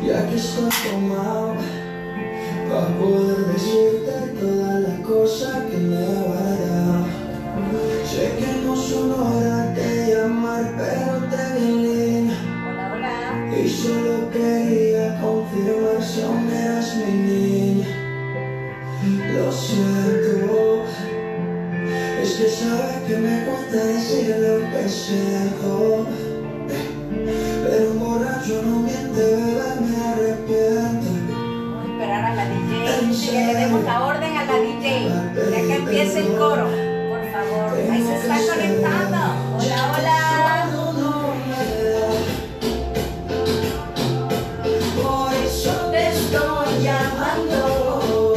Ya que estoy tomado para poder decirte todas las cosas que me he guardado. Sé que no son horas de llamar, pero te vi en línea. Hola, hola. Y solo quería confirmar si aún eras mi niña. Lo siento, es que sabes que me cuesta decir lo que siento. Pero un borracho no miente, bebé, me arrepiento. Vamos a esperar a la DJ, que le demos la orden a la DJ, ya que empiece el coro, por favor. Ahí se está conectando. Hola, hola. Por eso te estoy llamando.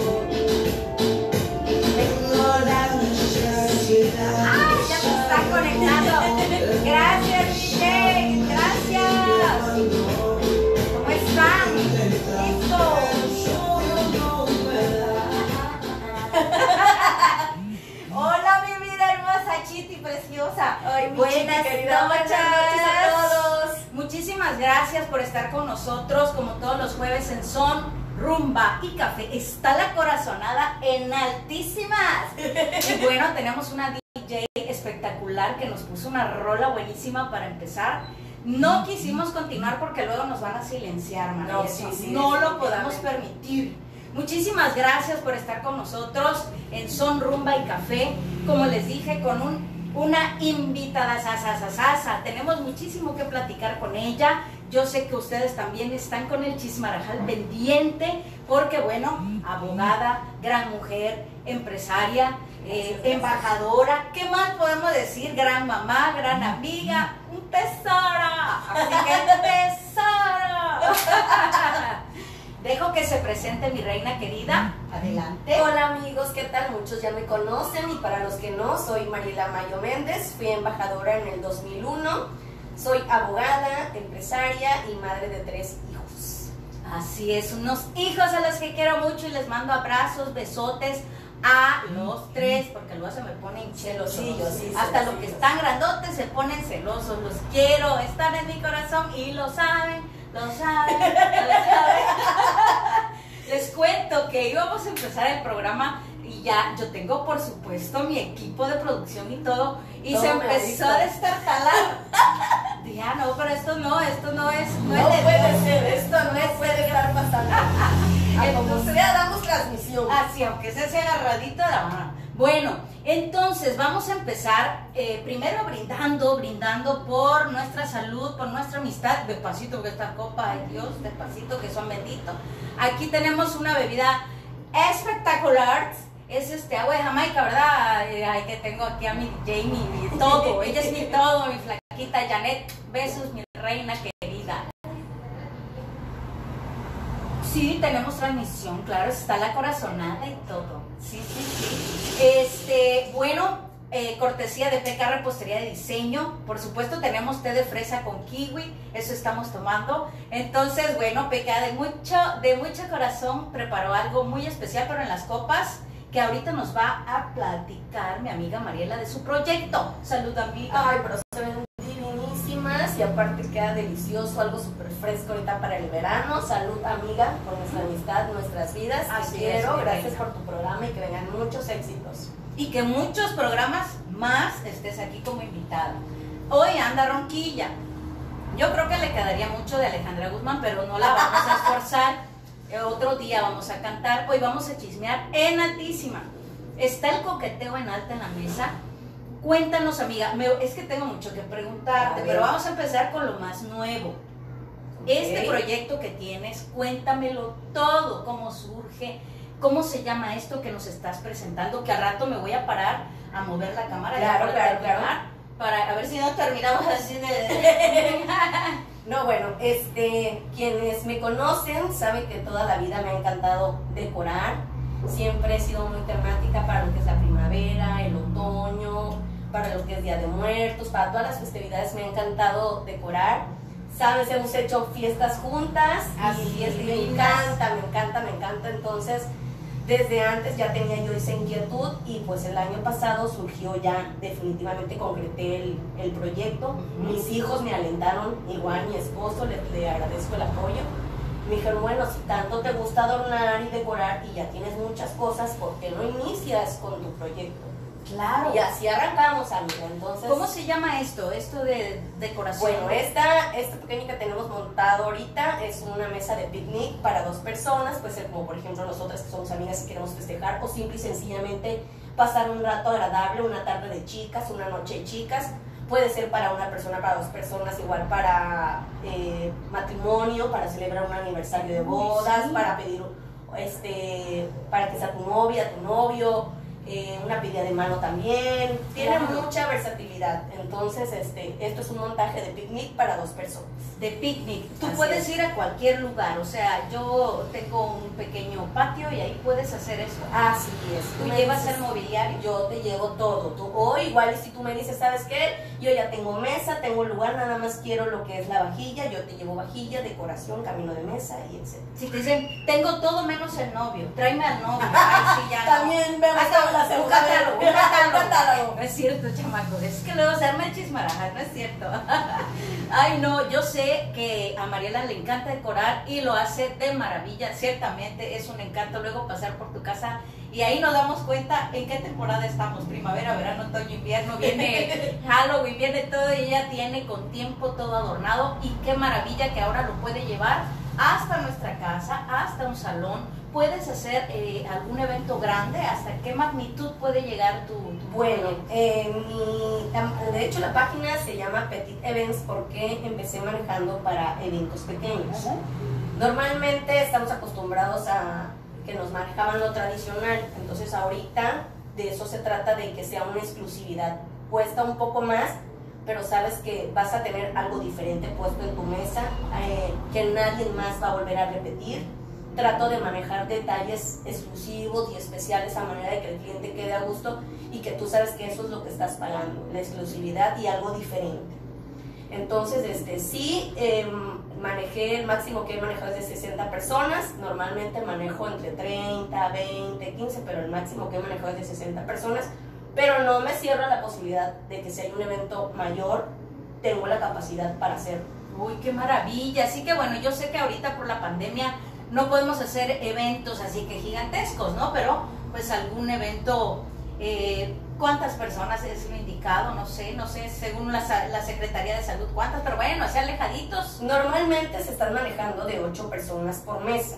Tengo la necesidad. ¡Ay, ya se está conectando! Gracias, DJ, gracias. ¿Cómo están? ¿Listo? Hola, mi vida hermosa, Chiti, preciosa. Ay, mi Buenas Chiti, querida, noches. buenas noches a todos. Muchísimas gracias por estar con nosotros, como todos los jueves en Son, Rumba y Café. Está la corazonada en altísimas. Y bueno, tenemos una DJ espectacular que nos puso una rola buenísima para empezar. No quisimos continuar porque luego nos van a silenciar, María. No, Eso sí, no lo podemos definitivamente. permitir. Muchísimas gracias por estar con nosotros en Son, Rumba y Café. Como les dije, con una invitada sasa. Tenemos muchísimo que platicar con ella. Yo sé que ustedes también están con el chismarajal pendiente, porque bueno, abogada, gran mujer, empresaria, embajadora, ¿qué más podemos decir? Gran mamá, gran amiga, un tesoro. Así que tesoro. Dejo que se presente mi reina querida. Adelante. Hola amigos, ¿qué tal? Muchos ya me conocen y para los que no, soy Mariela Mayo Méndez, fui embajadora en el 2001, soy abogada, empresaria y madre de 3 hijos. Así es, unos hijos a los que quiero mucho y les mando abrazos, besotes a los 3, porque luego se me ponen celosillos. Sí, Hasta los celosillos. que están grandotes se ponen celosos. Los quiero, están en mi corazón y lo saben. Les cuento que íbamos a empezar el programa y ya yo tengo, por supuesto, mi equipo de producción y todo, y Todo se me empezó avisa. a destartalar. Dije, ah, no, pero esto no es No de puede Dios. ser, esto no puede estar pasando. Como Entonces- sea, damos transmisión. Así, aunque sea así agarradito de la mano. Bueno, entonces vamos a empezar primero brindando por nuestra salud, por nuestra amistad. Despacito que esta copa, ay Dios, despacito que son benditos. Aquí tenemos una bebida espectacular. Es agua de Jamaica, ¿verdad? Ay, que tengo aquí a mi DJ, mi todo. Ella es mi todo, mi flaquita Janet. Besos, mi reina querida. Sí, tenemos transmisión, claro, está la corazonada y todo. Sí. Bueno, cortesía de PK Repostería de Diseño. Por supuesto, tenemos té de fresa con kiwi, eso estamos tomando. Entonces, bueno, PK de mucho corazón preparó algo muy especial, pero en las copas, que ahorita nos va a platicar mi amiga Mariela de su proyecto. Salud, amiga. Ay, pero se ven divinísimas y aparte queda delicioso, algo súper fresco ahorita para el verano. Salud, amiga, por nuestra amistad, nuestras vidas. Así Te quiero, es, mi gracias reina. por tu programa y que vengan muchos éxitos. Y que muchos programas más estés aquí como invitada. Hoy anda ronquilla. Yo creo que le quedaría mucho de Alejandra Guzmán, pero no la vamos a esforzar. Otro día vamos a cantar. Hoy vamos a chismear en altísima. Está el coqueteo en alta en la mesa. Cuéntanos, amiga. Es que tengo mucho que preguntarte, pero vamos a empezar con lo más nuevo. Este proyecto que tienes, cuéntamelo todo, cómo surge, cómo se llama esto que nos estás presentando, que al rato me voy a parar a mover la cámara. Claro, ya para claro. terminar, para a ver si no terminamos así de... No, bueno, quienes me conocen saben que toda la vida me ha encantado decorar. Siempre he sido muy temática para lo que es la primavera, el otoño, para lo que es Día de Muertos, para todas las festividades me ha encantado decorar. Sabes, hemos hecho fiestas juntas Así es, me divinas. encanta. Entonces, desde antes ya tenía yo esa inquietud y pues el año pasado surgió ya, definitivamente concreté el proyecto. Mis hijos me alentaron, igual mi esposo, le agradezco el apoyo. Me dijeron, bueno, si tanto te gusta adornar y decorar y ya tienes muchas cosas, ¿por qué no inicias con tu proyecto? Claro. Y así arrancamos, amiga. Entonces, ¿cómo se llama esto? Esto de decoración. bueno, esta pequeña que tenemos montado ahorita es una mesa de picnic para 2 personas, puede ser como por ejemplo nosotras que somos amigas y queremos festejar, o simple y sencillamente pasar un rato agradable, una tarde de chicas, una noche de chicas. Puede ser para una persona, para 2 personas, igual para matrimonio, para celebrar un aniversario de bodas, sí. para pedir, para que sea tu novia, tu novio, una pedida de mano también. Tiene Claro. mucha versatilidad. Entonces, esto es un montaje de picnic para 2 personas. De picnic. Tú Así puedes es. ir a cualquier lugar, o sea, yo tengo un pequeño patio y ahí puedes hacer eso. Así es. Tú me llevas dices, el mobiliario. yo te llevo todo. O igual si tú me dices, ¿sabes qué? Yo ya tengo mesa, tengo lugar, nada más quiero lo que es la vajilla, yo te llevo vajilla, decoración, camino de mesa y etc. Si te dicen, tengo todo menos el novio, tráeme al novio. Ay, sí, ya no. También vemos Hasta toda la un segunda catálogo, vez. un catálogo. Un catálogo. No es cierto, chamaco, es que luego se arma el chismarajas, no es cierto. Ay, no, yo sé que a Mariela le encanta decorar y lo hace de maravilla, ciertamente es un encanto luego pasar por tu casa y ahí nos damos cuenta en qué temporada estamos, primavera, verano, otoño, invierno, viene Halloween, viene todo y ella tiene con tiempo todo adornado y qué maravilla que ahora lo puede llevar hasta nuestra casa, hasta un salón. ¿Puedes hacer algún evento grande? ¿Hasta qué magnitud puede llegar tu Bueno, proyecto? de hecho la página se llama Petit Events porque empecé manejando para eventos pequeños. Normalmente estamos acostumbrados a que nos manejaban lo tradicional, entonces ahorita de eso se trata, de que sea una exclusividad. Cuesta un poco más, pero sabes que vas a tener algo diferente puesto en tu mesa, que nadie más va a volver a repetir. Trato de manejar detalles exclusivos y especiales a manera de que el cliente quede a gusto y que tú sabes que eso es lo que estás pagando, la exclusividad y algo diferente. Entonces, sí, manejé, el máximo que he manejado es de 60 personas, normalmente manejo entre 30, 20, 15, pero el máximo que he manejado es de 60 personas, pero no me cierro a la posibilidad de que si hay un evento mayor, tengo la capacidad para hacerlo. Uy, qué maravilla. Así que bueno, yo sé que ahorita por la pandemia no podemos hacer eventos así que gigantescos, ¿no? Pero pues algún evento, ¿cuántas personas es lo indicado? No sé, según la Secretaría de Salud, ¿cuántas? Pero bueno, así alejaditos. Normalmente se están manejando de 8 personas por mesa,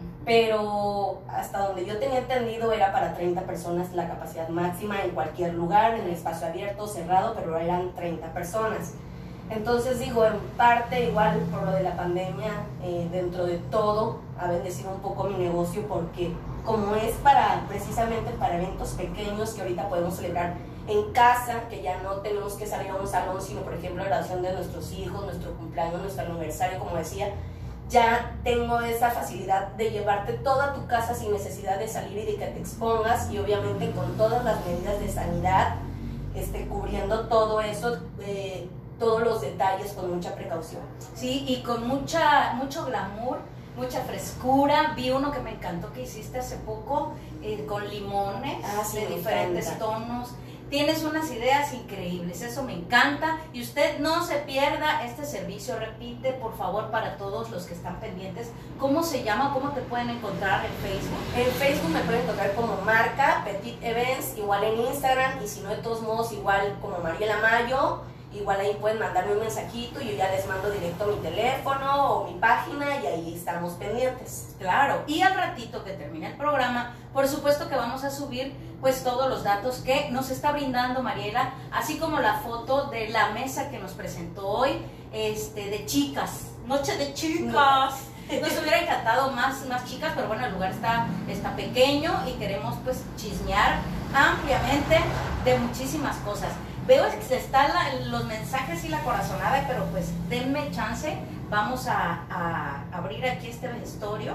pero hasta donde yo tenía entendido era para 30 personas la capacidad máxima en cualquier lugar, en el espacio abierto, cerrado, pero eran 30 personas. Entonces digo, en parte igual por lo de la pandemia, dentro de todo, ha bendecido un poco mi negocio porque como es precisamente para eventos pequeños que ahorita podemos celebrar en casa, que ya no tenemos que salir a un salón, sino por ejemplo la graduación de nuestros hijos, nuestro cumpleaños, nuestro aniversario, como decía, ya tengo esa facilidad de llevarte toda tu casa sin necesidad de salir y de que te expongas, y obviamente con todas las medidas de sanidad, cubriendo todo eso, todos los detalles con mucha precaución. Sí, y con mucho glamour, mucha frescura. Vi uno que me encantó que hiciste hace poco, con limones Sí, de me diferentes encanta. tonos. Tienes unas ideas increíbles, eso me encanta. Y usted no se pierda este servicio. Repite, por favor, para todos los que están pendientes, ¿cómo se llama? ¿Cómo te pueden encontrar en Facebook? En Facebook me pueden encontrar como marca Petit Events, igual en Instagram, y si no, de todos modos, igual como Mariela Mayo. Igual ahí pueden mandarme un mensajito y yo ya les mando directo mi teléfono o mi página y ahí estamos pendientes. Claro, y al ratito que termine el programa, por supuesto que vamos a subir pues todos los datos que nos está brindando Mariela, así como la foto de la mesa que nos presentó hoy, de chicas, noche de chicas. Nos hubiera encantado más chicas, pero bueno, el lugar está pequeño y queremos pues chismear ampliamente de muchísimas cosas. Veo que están los mensajes y la corazonada, pero pues denme chance, vamos a abrir aquí este vestuario.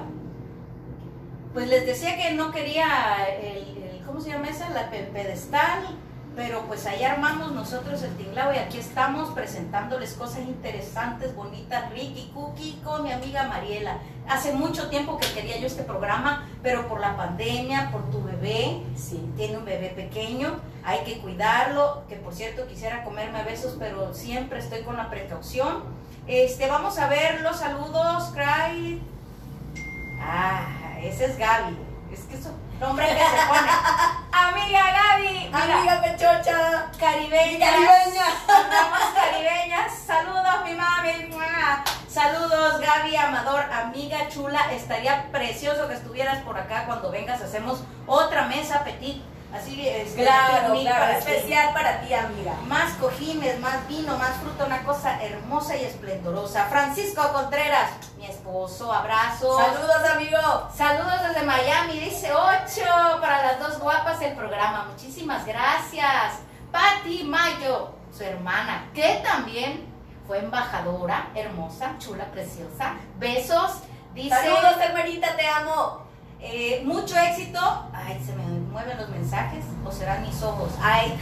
Pues les decía que no quería ¿cómo se llama esa? La pedestal, pero pues ahí armamos nosotros el tinglao y aquí estamos presentándoles cosas interesantes, bonitas, Ricky Cookie con mi amiga Mariela. Hace mucho tiempo que quería yo este programa, pero por la pandemia, por tu bebé, Sí. tiene un bebé pequeño, hay que cuidarlo, que por cierto quisiera comerme a besos, pero siempre estoy con la precaución. Vamos a ver los saludos, Cry. Ah, ese es Gaby. Es que es un nombre que se pone. Amiga Gaby. Mira, Amiga pechocha. caribeñas. Caribeña. Andamos caribeñas. Saludos, mi mami. ¡Mua! Saludos, Gaby Amador, amiga chula. Estaría precioso que estuvieras por acá cuando vengas. Hacemos otra mesa petit. Así Claro, picnic claro, para ti. especial para ti, amiga. Más cojines, más vino, más fruta, una cosa hermosa y esplendorosa. Francisco Contreras, mi esposo, abrazos. Saludos, amigo. Saludos desde Miami, dice 8 para las dos guapas del programa. Muchísimas gracias. Patti Mayo, su hermana, que también fue embajadora, hermosa, chula, preciosa. Besos. Dice, Saludos, hermanita, te amo. mucho éxito. Ay, se me mueven los mensajes o serán mis ojos. Ay.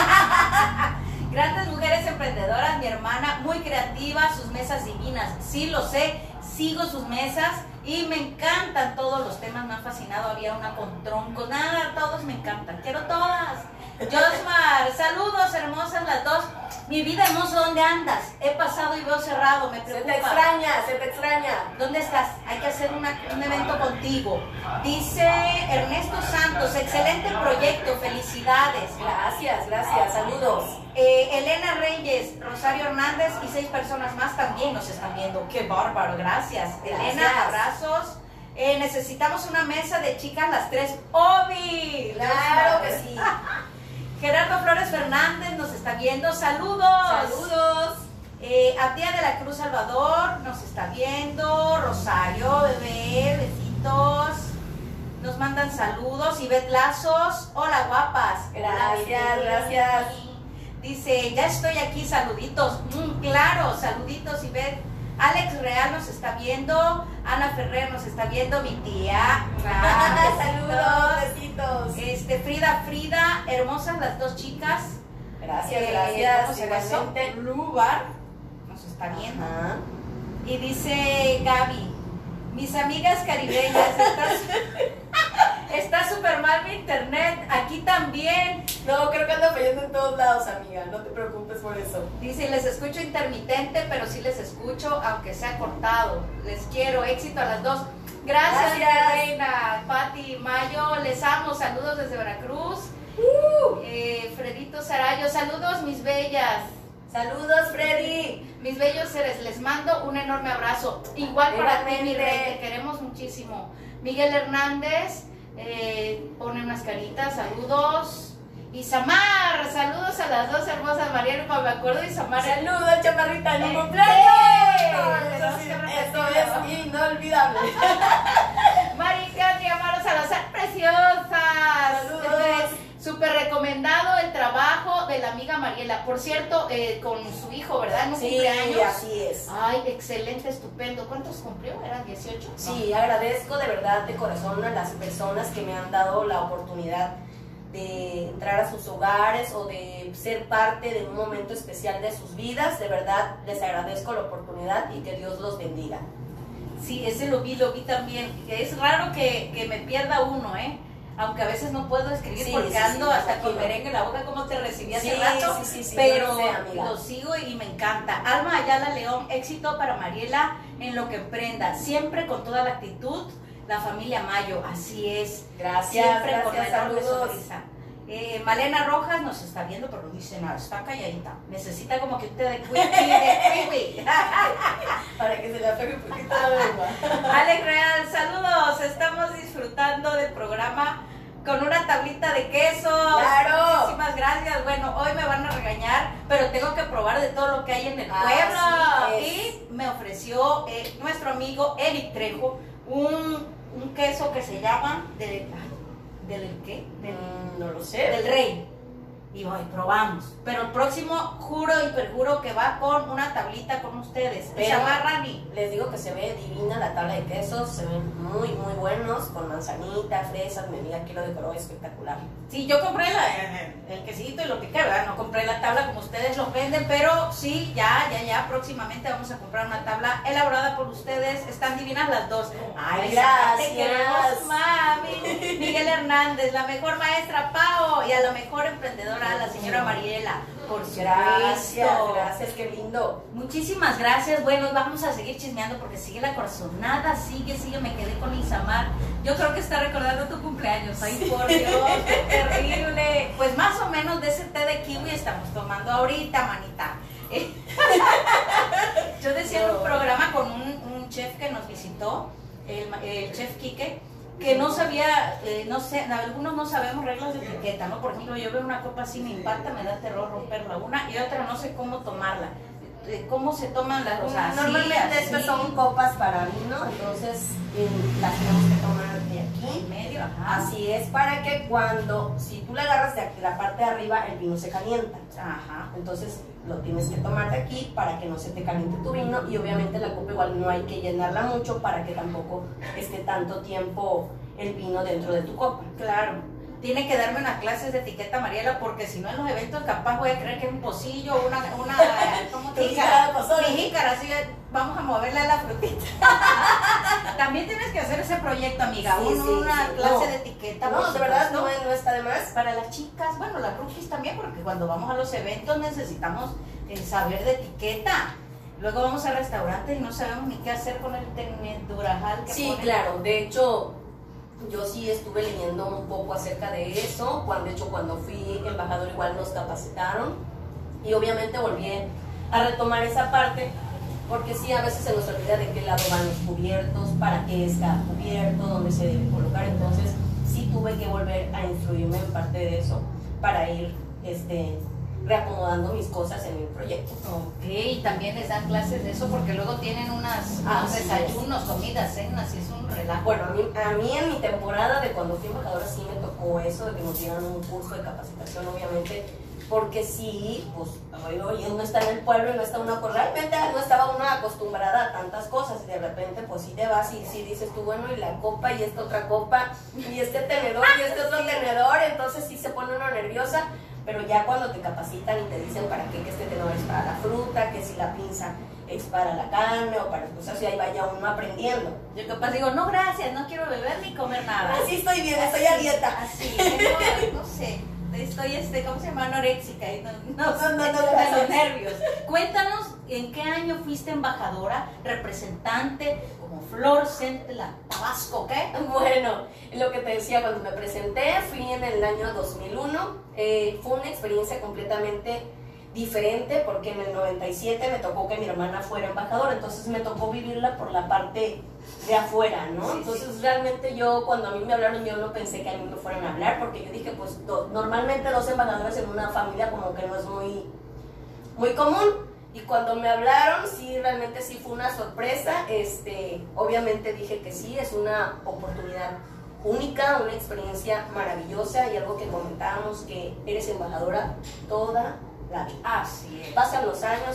Grandes mujeres emprendedoras, mi hermana, muy creativa, sus mesas divinas. Sí lo sé, sigo sus mesas y me encantan todos los temas. Me han fascinado. Había una con troncos, nada, todos me encantan. Quiero todas. Josmar, saludos, hermosas las dos. Mi vida hermosa, ¿dónde andas? He pasado y veo cerrado, me Se preocupa. te extraña, se te extraña. ¿Dónde estás? Hay que hacer un evento contigo. Dice Ernesto Santos, excelente proyecto, felicidades. Gracias, gracias, saludos. Elena Reyes, Rosario Hernández y 6 personas más también nos están viendo. ¡Qué bárbaro! Gracias. Elena, abrazos. Necesitamos una mesa de chicas las 3. ¡Obi! Claro que sí. Gerardo Flores Fernández nos está viendo. ¡Saludos! Saludos. Atia de la Cruz Salvador nos está viendo. Rosario, bebé, besitos. Nos mandan saludos. Ivette Lazos, hola guapas. Gracias, Hola, gracias. Dice, ya estoy aquí, saluditos. Claro, saluditos, Ivette. Alex Real nos está viendo. Ana Ferrer nos está viendo, mi tía. Saludos, besitos. Frida, hermosas las dos chicas. Gracias, ¿Cómo gracias. se llama eso? Igualmente. Lubar nos está viendo. Ajá. Y dice Gaby, mis amigas caribeñas, está súper mal mi internet, aquí también. No, creo que anda fallando en todos lados, amiga. No te preocupes por eso. Dice, les escucho intermitente, pero sí les escucho, aunque sea cortado. Les quiero, éxito a las dos. Gracias, Gracias. reina. Patti Mayo, les amo, saludos desde Veracruz. Fredito Sarayo, saludos mis bellas. Saludos, Freddy. Mis bellos seres, les mando un enorme abrazo. Igual para ti, mi Igualmente. rey, te queremos muchísimo. Miguel Hernández pone unas caritas, saludos. Isamar, saludos a las dos hermosas. Mariano, me acuerdo de Isamar. Saludos, chaparrita, en mi Sí. cumpleaños. Tenemos Sí, que eso repetirlo. es inolvidable. Marica, Amaro Salazar, preciosas. Saludos. Súper recomendado el trabajo de la amiga Mariela. Por cierto, con su hijo, ¿verdad? En un Sí, cumpleaños. así es. Ay, excelente, estupendo. ¿Cuántos cumplió? ¿Eran 18? Sí, agradezco de verdad, de corazón, a las personas que me han dado la oportunidad de entrar a sus hogares o de ser parte de un momento especial de sus vidas. De verdad, les agradezco la oportunidad y que Dios los bendiga. Sí, ese lo vi también. Es raro que me pierda uno, ¿eh? Aunque a veces no puedo escribir Sí, porque sí, ando sí, hasta con tranquilo. merengue en la boca, como te recibí hace Sí, rato. sí, pero yo lo sé, amiga. lo sigo y me encanta. Alma Ayala León, éxito para Mariela en lo que emprenda. Siempre con toda la actitud, la familia Mayo, así es. Gracias, Siempre con gracias, enorme saludos. sonrisa. Malena Rojas nos está viendo, pero no dice nada, está calladita. Necesita como que usted de kiwi. Para que se le apague un poquito la lengua. Alex Real, saludos. Estamos disfrutando del programa con una tablita de queso. ¡Claro! Muchísimas gracias. Bueno, hoy me van a regañar, pero tengo que probar de todo lo que hay en el pueblo. Así es. Y me ofreció nuestro amigo Eric Trejo un queso que se llama ¿del qué? No lo sé. Del rey. Y hoy probamos. Pero el próximo juro y perjuro que va con una tablita con ustedes. Se Pero- llama Rani. Les digo que se ve divina la tabla de quesos, se ven muy, muy buenos, con manzanita, fresas. Mi amiga aquí lo decoró espectacular. Sí, yo compré el quesito y lo piqué, ¿verdad? No compré la tabla como ustedes los venden, pero sí, ya, próximamente vamos a comprar una tabla elaborada por ustedes. Están divinas las dos. Ay, Gracias. te queremos, mami. Miguel Hernández, la mejor maestra Pao y a la mejor emprendedora señora, la señora Mariela. Por Gracias, supuesto. gracias, qué lindo. Muchísimas gracias. Bueno, y vamos a seguir chismeando porque sigue la corazonada, sigue, me quedé con Isamar. Yo creo que está recordando tu cumpleaños. Ay, por Dios, qué terrible. Pues más o menos de ese té de kiwi estamos tomando ahorita, manita. Yo decía en un programa con un chef que nos visitó, el chef Quique, que no sabía, no sé, algunos no sabemos reglas de etiqueta, ¿no? Por ejemplo, yo veo una copa así, me impacta, me da terror romperla una, y otra no sé cómo tomarla. ¿Cómo se toman las cosas? Normalmente estas son copas para vino, entonces las tenemos que tomar de aquí. En medio, ajá. Así es, para que cuando, si tú la agarras de aquí, la parte de arriba, el vino se calienta. Ajá. Entonces lo tienes que tomar de aquí para que no se te caliente tu vino, y obviamente la copa igual no hay que llenarla mucho para que tampoco esté tanto tiempo el vino dentro de tu copa. Claro. Tiene que darme unas clases de etiqueta, Mariela, porque si no en los eventos capaz voy a creer que es un pocillo, ¿cómo te Jícara, Mi jícara, así vamos a moverle a la frutita. También tienes que hacer ese proyecto, amiga, Sí, una sí. clase No. de etiqueta. No, de verdad no está de más. Para las chicas, bueno, las rookies también, porque cuando vamos a los eventos necesitamos saber de etiqueta. Luego vamos al restaurante y no sabemos ni qué hacer con el tenedurajal que Sí, ponen. claro, de hecho yo sí estuve leyendo un poco acerca de eso, cuando fui embajador igual nos capacitaron, y obviamente volví a retomar esa parte, porque sí, a veces se nos olvida de qué lado van los cubiertos, para qué está cubierto, dónde se debe colocar. Entonces sí tuve que volver a instruirme en parte de eso para ir reacomodando mis cosas en mi proyecto. Ok, y también les dan clases de eso porque luego tienen unos desayunos, comidas, cenas, y es un relajo. Bueno, a mí en mi temporada de cuando fui embajadora sí me tocó eso, de que nos dieran un curso de capacitación, obviamente, porque sí, pues, oye, uno está en el pueblo y no está uno, pues realmente no estaba uno acostumbrada a tantas cosas, y de repente pues sí te vas y sí dices tú, bueno, y la copa, y esta otra copa, y este tenedor, y este otro tenedor, entonces sí se pone uno nerviosa. Pero ya cuando te capacitan y te dicen para qué, que este tenedor es para la fruta, que si la pinza es para la carne o para las cosas, y ahí vaya uno aprendiendo. Yo capaz digo, no gracias, no quiero beber ni comer nada. Así estoy bien, estoy a dieta. Así, no sé, estoy, ¿cómo se llama? Anoréxica, y no, de gracias. los nervios. Cuéntanos, ¿en qué año fuiste embajadora, representante, como Flor Centla, Tabasco, qué? Bueno, lo que te decía, cuando me presenté, fui en el año 2001, fue una experiencia completamente diferente, porque en el 97 me tocó que mi hermana fuera embajadora, entonces me tocó vivirla por la parte de afuera, ¿no? Sí, entonces realmente yo, cuando a mí me hablaron, yo no pensé que a mí me fueran a hablar, porque yo dije, pues normalmente dos embajadores en una familia como que no es muy común. Y cuando me hablaron, sí, realmente sí fue una sorpresa. Obviamente dije que sí, es una oportunidad única, una experiencia maravillosa, y algo que comentábamos, que eres embajadora toda la vida. Así es. Pasan los años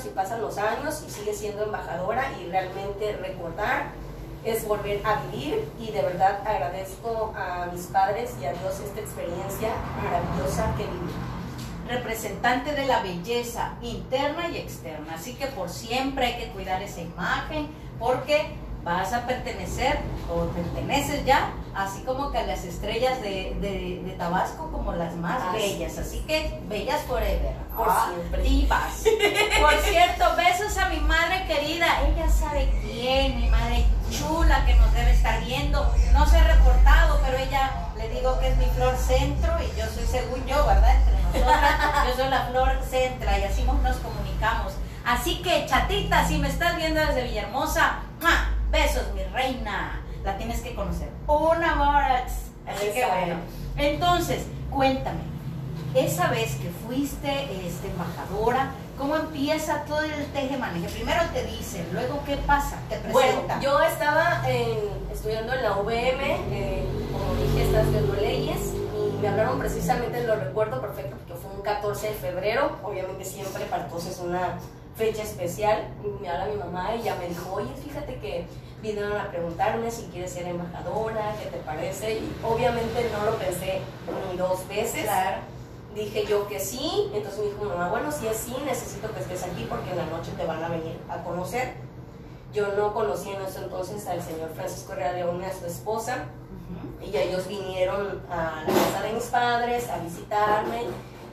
y sigues siendo embajadora, y realmente recordar es volver a vivir, y de verdad agradezco a mis padres y a Dios esta experiencia maravillosa que viví. Representante de la belleza interna y externa, así que por siempre hay que cuidar esa imagen, porque vas a pertenecer o perteneces ya, así como que a las estrellas de Tabasco, como las más bellas, así que bellas forever, Por siempre. divas. Por cierto, besos a mi madre querida, ella sabe quién, mi madre chula que nos debe estar viendo, no se ha reportado, pero ella, le digo que es mi Flor Centro, y yo soy, según yo, ¿verdad? Entre nosotras, yo soy la Flor Centra, y así nos comunicamos. Así que, chatita, si me estás viendo desde Villahermosa, ¡mua! Besos, mi reina, la tienes que conocer. Una Morax. Así que bueno, entonces, cuéntame, esa vez que fuiste embajadora, ¿cómo empieza todo el tejemaneje? Primero te dicen, luego ¿qué pasa? Te presentan. Bueno, yo estaba estudiando en la UVM, como dije, estaba estudiando leyes, y me hablaron precisamente, lo recuerdo perfecto, porque fue un 14 de febrero, obviamente siempre para todos es una fecha especial. Me habla mi mamá y ya me dijo, oye, fíjate que vinieron a preguntarme si quieres ser embajadora, ¿qué te parece? Y obviamente no lo pensé ni dos veces. Claro. Dije yo que sí, entonces me dijo mi mamá, bueno, si es sí, necesito que estés aquí porque en la noche te van a venir a conocer. Yo no conocía en ese entonces al señor Francisco Herrera León y a su esposa, y ellos vinieron a la casa de mis padres a visitarme,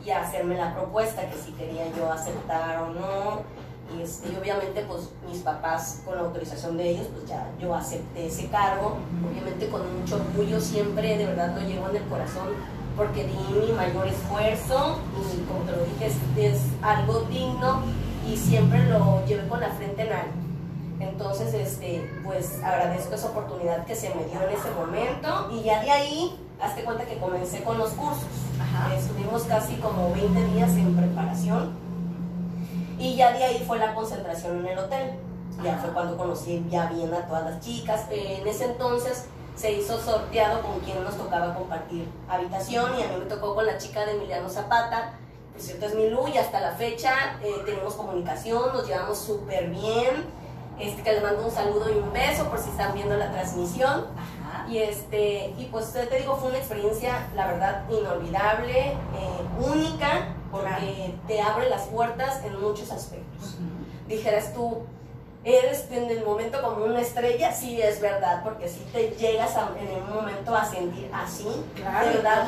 y a hacerme la propuesta que si quería yo aceptar o no. Y obviamente pues mis papás, con la autorización de ellos, pues ya yo acepté ese cargo, obviamente con mucho orgullo, siempre de verdad lo llevo en el corazón porque di mi mayor esfuerzo y como te lo dije es algo digno y siempre lo llevé con la frente en alto. Entonces pues agradezco esa oportunidad que se me dio en ese momento y ya de ahí, hazte cuenta que comencé con los cursos. Estuvimos casi como 20 días en preparación. Y ya de ahí fue la concentración en el hotel. Ya fue cuando conocí ya bien a todas las chicas. En ese entonces se hizo sorteado con quien nos tocaba compartir habitación y a mí me tocó con la chica de Emiliano Zapata. Por cierto es Milú y hasta la fecha tenemos comunicación, nos llevamos súper bien. Que les mando un saludo y un beso por si están viendo la transmisión. Y pues te digo, fue una experiencia, la verdad, inolvidable, única, porque te abre las puertas en muchos aspectos. Dijeras tú, eres en el momento como una estrella, sí es verdad, porque si te llegas en un momento a sentir así, claro, de verdad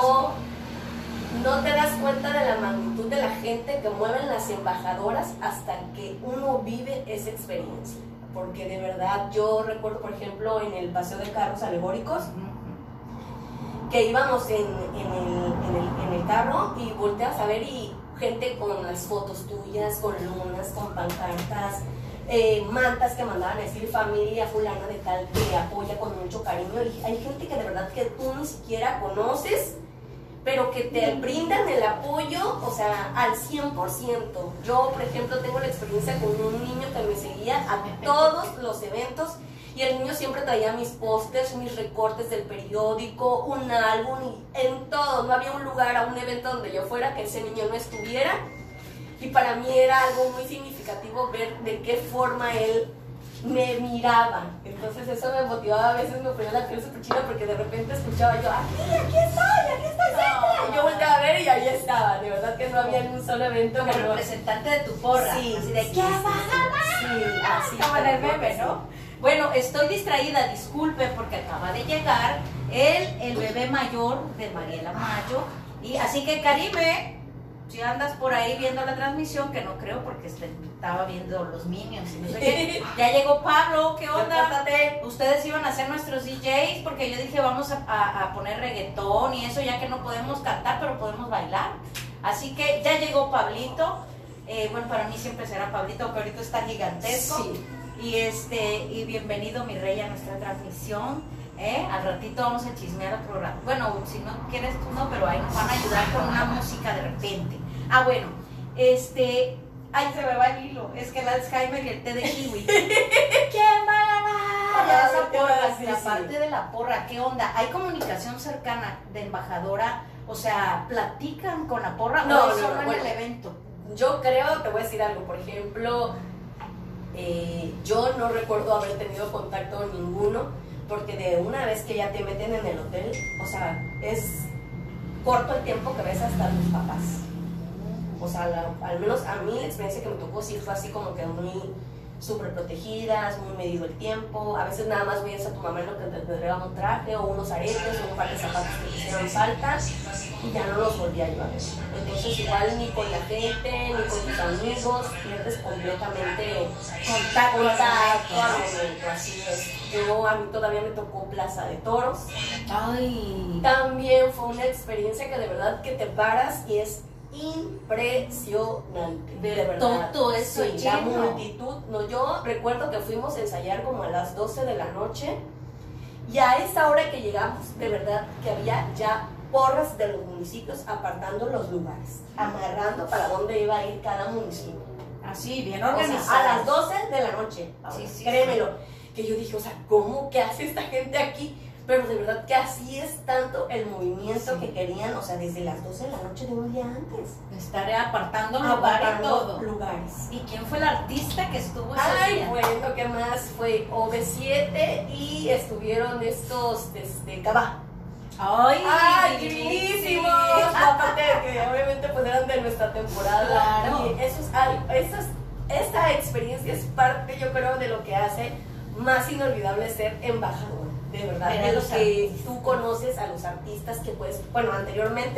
no te das cuenta de la magnitud de la gente que mueven las embajadoras hasta que uno vive esa experiencia. Porque de verdad yo recuerdo, por ejemplo, en el paseo de carros alegóricos, que íbamos en el carro y volteas a ver y gente con las fotos tuyas, con lunas, con pancartas, mantas que mandaban a decir familia fulana de tal que apoya con mucho cariño. Y hay gente que de verdad que tú ni siquiera conoces, pero que te brindan el apoyo, o sea, al 100%. Yo, por ejemplo, tengo la experiencia con un niño que me seguía a todos los eventos y el niño siempre traía mis pósters, mis recortes del periódico, un álbum, y en todo. No había un lugar, a un evento donde yo fuera que ese niño no estuviera. Y para mí era algo muy significativo ver de qué forma él me miraba. Entonces eso me motivaba, a veces me ponía la piel súper china porque de repente escuchaba yo, aquí estoy, no. Y yo volteaba a ver y ahí estaba. De verdad que no había ni un solo evento. Como el representante de tu porra. Sí, así de, ¿qué vas a dar? Sí, así. Como en el meme, ¿no? Bueno, estoy distraída, disculpe, porque acaba de llegar el bebé mayor de Mariela Mayo. Y así que, Karime, si andas por ahí viendo la transmisión, que no creo porque estaba viendo los Minions y no sé qué. Ya llegó Pablo, ¿qué onda? Ustedes iban a ser nuestros DJs porque yo dije vamos a poner reggaetón y eso, ya que no podemos cantar pero podemos bailar. Así que ya llegó Pablito. Bueno, para mí siempre será Pablito, aunque ahorita está gigantesco. Sí. Y bienvenido mi rey a nuestra transmisión. Al ratito vamos a chismear el programa. Bueno, si no quieres tú no, pero ahí nos van a ayudar con una música de repente. Bueno, ay, se me va el hilo. Es que el Alzheimer y el té de kiwi. ¿Quién va a ganar? Esa porra, la parte de la porra, ¿qué onda? ¿Hay comunicación cercana de embajadora? O sea, ¿platican con la porra no, o solo no, en bueno, el evento? Yo creo, te voy a decir algo, por ejemplo, yo no recuerdo haber tenido contacto ninguno, porque de una vez que ya te meten en el hotel, o sea, es corto el tiempo que ves hasta tus papás. O sea, al menos a mí la experiencia que me tocó sí fue así como que muy súper protegidas, muy medido el tiempo. A veces nada más veías a tu mamá en lo que te entregaba un traje o unos aretes o un par de zapatos que te hicieron falta y ya no los volvía yo a ver. Entonces igual ni con la gente, ni con tus amigos, pierdes completamente contacto al momento. Así es. A mí todavía me tocó Plaza de Toros. Ay. También fue una experiencia que de verdad que te paras y es impresionante, de verdad. Todo eso sí, la multitud. No, yo recuerdo que fuimos a ensayar como a las 12 de la noche y a esa hora que llegamos, de verdad que había ya porras de los municipios apartando los lugares, amarrando para dónde iba a ir cada municipio. Así, bien O organizado. sea, a las 12 de la noche. Ahora, sí, créemelo. Que yo dije, o sea, ¿cómo? ¿Qué hace esta gente aquí? Pero de verdad que así es tanto el movimiento que querían, o sea, desde las 12 de la noche de un día antes. Estaré apartando lugares y todo. Lugares. ¿Y quién fue el artista que estuvo ese Ay, día? bueno, ¿qué más? Fue OV7 y estuvieron estos, Cabá. ¡Ay, divinísimos! Aparte de que obviamente pues eran de nuestra temporada. Claro. Y eso es algo, esta experiencia es parte, yo creo, de lo que hace más inolvidable ser embajador. De verdad, de los que tú conoces a los artistas que pues, bueno, anteriormente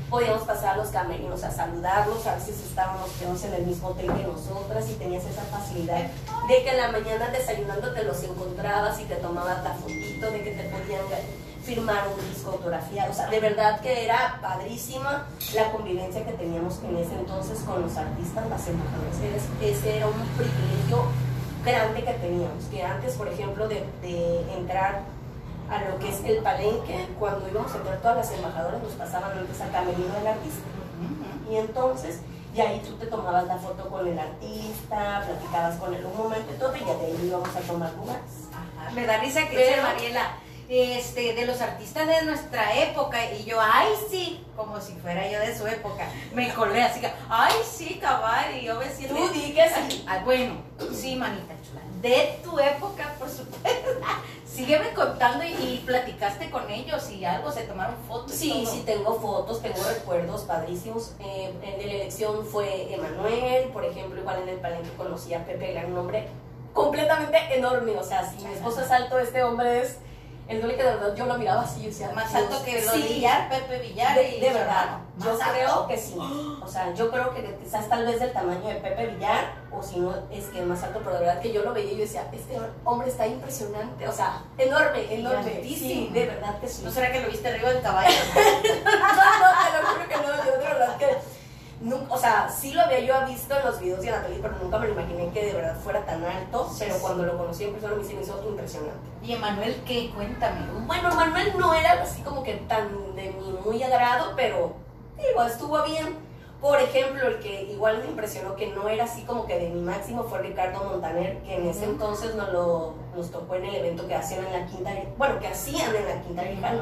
podíamos pasar a los camerinos a saludarlos, a veces estábamos todos en el mismo hotel que nosotras y tenías esa facilidad de que en la mañana desayunando te los encontrabas y te tomabas la fotito, de que te podían firmar un disco autografiado. O sea, de verdad que era padrísima la convivencia que teníamos en ese entonces con los artistas, las embajadoras. Ese era un privilegio grande que teníamos, que antes, por ejemplo, de entrar a lo que es el palenque, cuando íbamos a entrar todas las embajadoras nos pasaban antes al camerino del artista. Y entonces, y ahí tú te tomabas la foto con el artista, platicabas con él un momento y todo, y ya de ahí íbamos a tomar lugares. Ajá. Me da risa que dice Mariela, de los artistas de nuestra época, y yo, ay sí, como si fuera yo de su época, me colé así que, ay sí, cabal, y yo vestida. Tú di que sí. Ah, bueno, sí, manita chula, de tu época, por supuesto. Sígueme contando y platicaste con ellos y algo, se tomaron fotos. Sí, sí, tengo fotos, tengo recuerdos padrísimos. En la elección fue Emanuel, por ejemplo, igual en el palenque conocí a Pepe, era un hombre completamente enorme. O sea, si mi esposo es alto, este hombre es el doble, que de verdad yo lo miraba así, yo decía, más alto que sí, Villar, Pepe Villar. de verdad, yo alto. creo que sí. O sea, yo creo que quizás tal vez del tamaño de Pepe Villar, o si no es que es más alto, pero de verdad que yo lo veía y yo decía, este hombre está impresionante, o sea, enorme, enorme. Sí, de verdad que sí. ¿No será que lo viste arriba del caballo? No, te lo juro que no, yo de verdad que nunca, o sea, sí lo había yo visto en los videos y en la tele, pero nunca me lo imaginé que de verdad fuera tan alto, pero cuando lo conocí en persona me hizo impresionante. ¿Y Emanuel qué? Cuéntame. Bueno, Manuel no era así como que tan de mi muy agrado, pero igual estuvo bien. Por ejemplo, el que igual me impresionó que no era así como que de mi máximo fue Ricardo Montaner, que en ese entonces nos tocó en el evento que hacían en la Quinta, bueno, que hacían en la Quinta Viejana.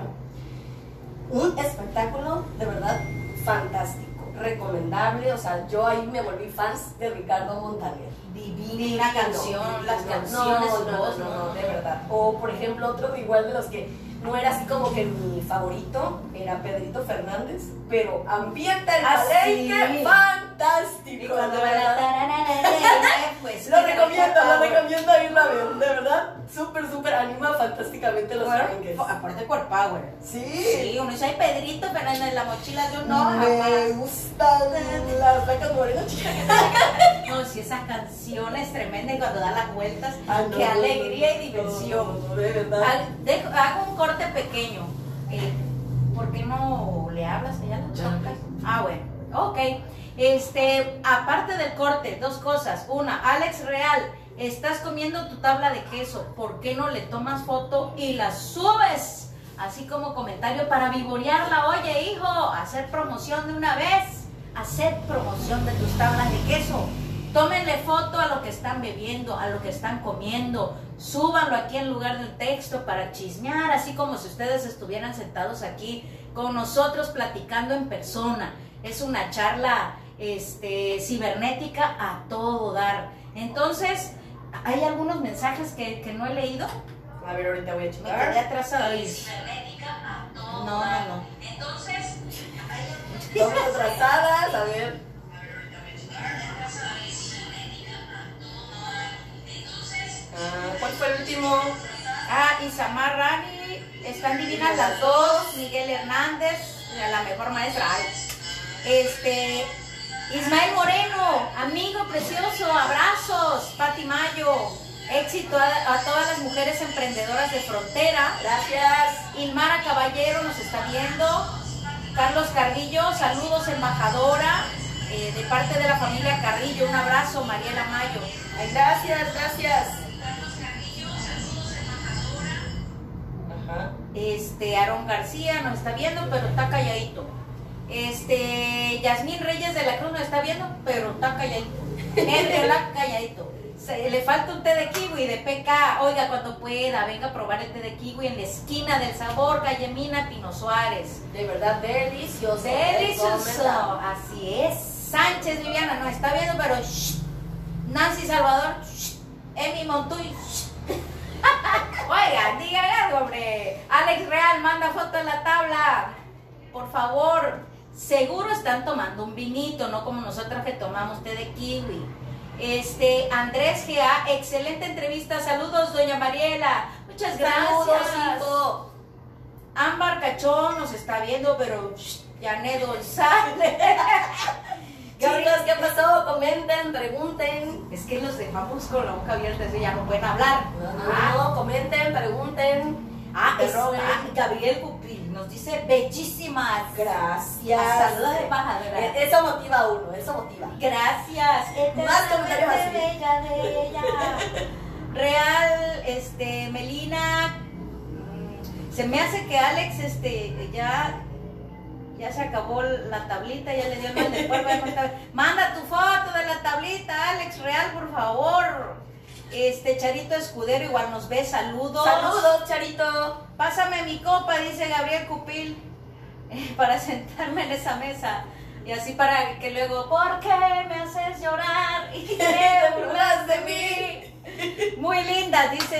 Un espectáculo de verdad fantástico, recomendable, o sea, yo ahí me volví fans de Ricardo Montaner. Divina canción, las canciones, no, de verdad. O por ejemplo, otro igual de los que no era así como que mi favorito, era Pedrito Fernández, pero ambienta el palenque fantástico. Y cuando de verdad. Pues Lo recomiendo irlo a ver, de verdad, súper anima fantásticamente los palenques. Aparte por Power. Sí, uno dice, ay, Pedrito Fernández, la mochila, yo no, me gustan las vacas morenas, chicas. No, si esa canción es tremenda y cuando da las vueltas, no, qué alegría y diversión. No, de verdad. Hago un corte pequeño. ¿Por qué no le hablas allá a las chocas? Ah, bueno, ok. Aparte del corte, dos cosas. Una, Alex Real, estás comiendo tu tabla de queso, ¿por qué no le tomas foto y la subes? Así como comentario para vivorearla. Oye, hijo, hacer promoción de una vez, hacer promoción de tus tablas de queso. Tómenle foto a lo que están bebiendo, a lo que están comiendo, súbanlo aquí en lugar del texto para chismear, así como si ustedes estuvieran sentados aquí con nosotros platicando en persona. Es una charla cibernética a todo dar. Entonces, hay algunos mensajes que no he leído. A ver, ahorita voy a Me checar. quedé atrasada. No. Entonces, estamos atrasadas, a ver. ¿Cuál fue el último? Isamar Rani, están divinas las dos. Miguel Hernández, la mejor maestra. Ismael Moreno, amigo precioso, abrazos. Pati Mayo, éxito a todas las mujeres emprendedoras de frontera. Gracias. Ilmara Caballero nos está viendo. Carlos Carrillo, saludos embajadora, de parte de la familia Carrillo, un abrazo. Mariela Mayo. Ay, gracias. Ajá. Aarón García nos está viendo, pero está calladito. Yasmín Reyes de la Cruz nos está viendo, pero está calladito. Está calladito. Le falta un té de kiwi de PK. Oiga, cuando pueda, venga a probar el té de kiwi en la esquina del sabor, calle Mina, Pino Suárez. De verdad, delicioso. Delicioso. Así es. Sánchez Viviana nos está viendo, pero shh. Nancy Salvador, shh. Emi Montuy, shh. Oigan, digan algo, hombre. Alex Real manda foto en la tabla. Por favor, seguro están tomando un vinito, no como nosotras que tomamos té de kiwi. Andrés G.A., excelente entrevista. Saludos, doña Mariela. Muchas gracias. Saludos, hijo. Ámbar Cachón nos está viendo, pero shh, Janet González. Chicos, ¿qué pasó? Comenten, pregunten. Es que los dejamos con la boca abierta, eso ya no pueden hablar. No, comenten, pregunten. Está Gabriel Cupil nos dice bellísimas. Gracias. Saludos de embajadora. Eso motiva a uno, eso motiva. Gracias. Más comentarios así. Bella, bella. Real, Melina. Se me hace que Alex, ya se acabó la tablita, ya le dio el mal del polvo. Manda tu foto de la tablita, Alex Real, por favor. Charito Escudero igual nos ve, saludos. Saludos, Charito. Pásame mi copa, dice Gabriel Cupil, para sentarme en esa mesa. Y así para que luego, ¿por qué me haces llorar y te burlas de mí? Muy linda, dice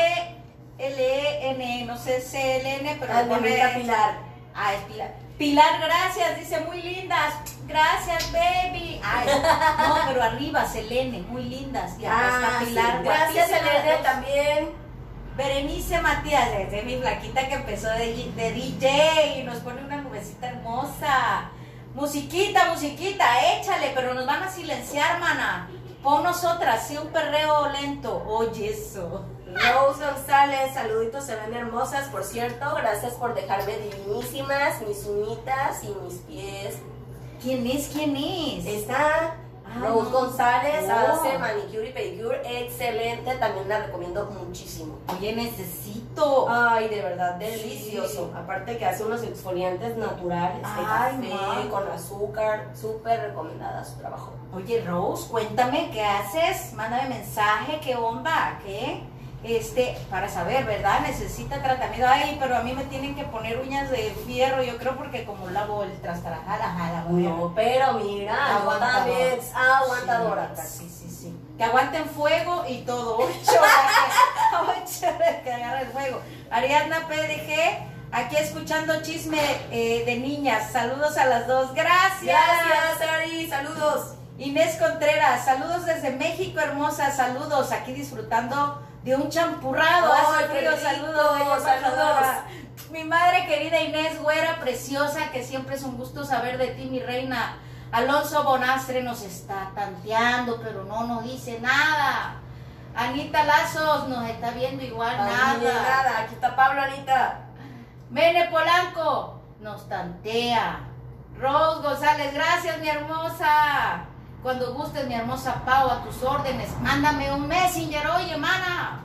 CLN, no sé CLN, pero pone Pilar. Es Pilar. Pilar, gracias, dice muy lindas. Gracias, baby. No, pero arriba, Selene, muy lindas. Y acá está Pilar. Sí. Gracias, Selene, también. Berenice Matías, es mi flaquita que empezó de DJ y nos pone una nubecita hermosa. Musiquita, échale, pero nos van a silenciar, mana. Ponnos otra, sí, un perreo lento. Oye, eso. Rose González, saluditos, se ven hermosas, por cierto. Gracias por dejarme divinísimas mis uñitas y mis pies. ¿Quién es? Está Rose González, no. hace manicure y pedicure, excelente, también la recomiendo muchísimo. Oye, necesito. Ay, de verdad, delicioso. Sí. Aparte que hace unos exfoliantes naturales, de Ay, café, con azúcar, súper recomendada su trabajo. Oye, Rose, cuéntame, ¿qué haces? Mándame mensaje, ¿qué onda? ¿Qué? Para saber, ¿verdad? Necesita tratamiento. Ay, pero a mí me tienen que poner uñas de fierro, yo creo, porque como lavo el trastarajala, No, pero mira, aguantadora. Sí. Que aguanten fuego y todo. 8 horas que agarra el fuego. Ariadna PDG, aquí escuchando chisme de niñas. Saludos a las dos. Gracias. Gracias, Ari. Saludos. Inés Contreras, saludos desde México, hermosa. Saludos, aquí disfrutando de un champurrado. Hace frío, saludos. Mi madre querida Inés, güera preciosa, que siempre es un gusto saber de ti, mi reina. Alonso Bonastre nos está tanteando, pero no dice nada. Anita Lazos nos está viendo igual, nada. Aquí está Pablo, Anita. Mene Polanco nos tantea. Rose González, gracias, mi hermosa. Cuando gustes, mi hermosa Pau, a tus órdenes. Mándame un messenger, oye, mana.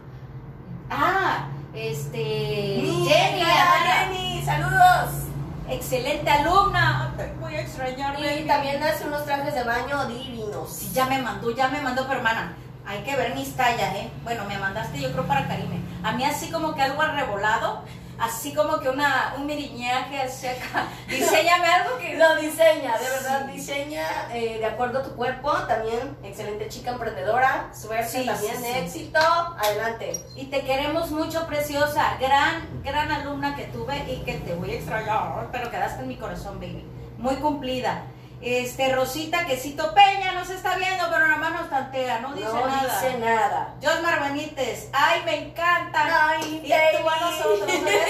Jenny, saludos. Excelente alumna. Te voy a extrañar. Y también hace unos trajes de baño divinos. Sí, ya me mandó, pero hermana, hay que ver mis tallas, Bueno, me mandaste yo creo para Karime. A mí así como que algo arrebolado, así como que un miriñaje hacia acá. Diseñame algo que... Lo diseña, de verdad, diseña de acuerdo a tu cuerpo. También, excelente chica emprendedora. Suerte, también éxito. Adelante. Y te queremos mucho, preciosa. Gran alumna que tuve y que te voy a extrañar, pero quedaste en mi corazón, baby. Muy cumplida. Rosita Quesito Peña nos está viendo, pero nada más nos tantea, no dice nada. Josmar Benítez, ay, me encantan. Ay, y tú a nosotros,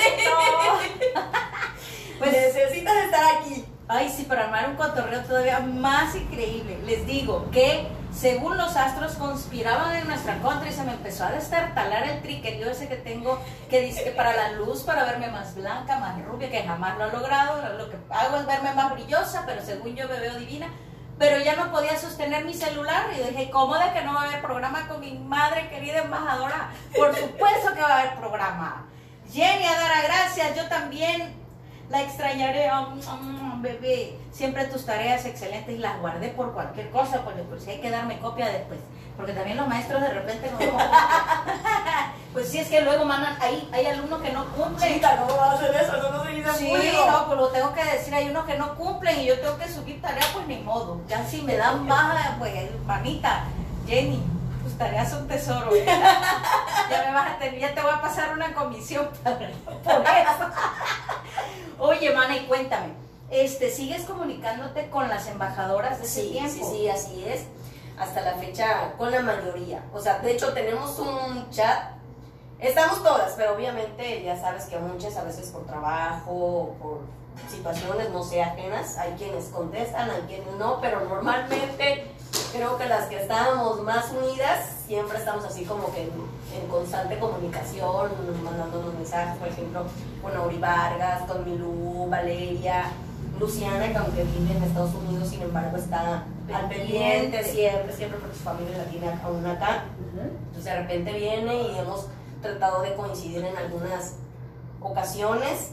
pues necesitas estar aquí. Ay, sí, para armar un cotorreo todavía más increíble. Les digo que según los astros conspiraban en nuestra contra y se me empezó a destartalar el triquerío ese que tengo, que dice que para la luz, para verme más blanca, más rubia, que jamás lo he logrado. Lo que hago es verme más brillosa, pero según yo me veo divina. Pero ya no podía sostener mi celular y dije, ¿cómo de que no va a haber programa con mi madre querida embajadora? Por supuesto que va a haber programa. Jenny Adara, gracias, yo también la extrañaré, bebé. Siempre tus tareas excelentes y las guardé por cualquier cosa, por si hay que darme copia después. Porque también los maestros de repente no... Pues sí, es que luego mandan, hay alumnos que no cumplen. Chica, ¿cómo vas a hacer eso? No se dice sí, no, pues lo tengo que decir, hay unos que no cumplen y yo tengo que subir tarea, pues ni modo. Ya si me dan baja, pues, manita, Jenny, tus tareas son tesoro. Ya me vas a tener, ya te voy a pasar una comisión por eso. Oye, mana, y cuéntame, ¿sigues comunicándote con las embajadoras de ese tiempo? Sí, así es. Hasta la fecha, con la mayoría. O sea, de hecho, tenemos un chat Estamos todas, pero obviamente ya sabes que muchas a veces por trabajo, por situaciones, no sé, ajenas, hay quienes contestan, hay quienes no, pero normalmente creo que las que estábamos más unidas siempre estamos así como que en constante comunicación, mandándonos mensajes, por ejemplo, con Auri Vargas, con Milú, Valeria, Luciana, que aunque vive en Estados Unidos, sin embargo está al pendiente siempre porque su familia la tiene aún acá. Entonces de repente viene y hemos tratado de coincidir en algunas ocasiones,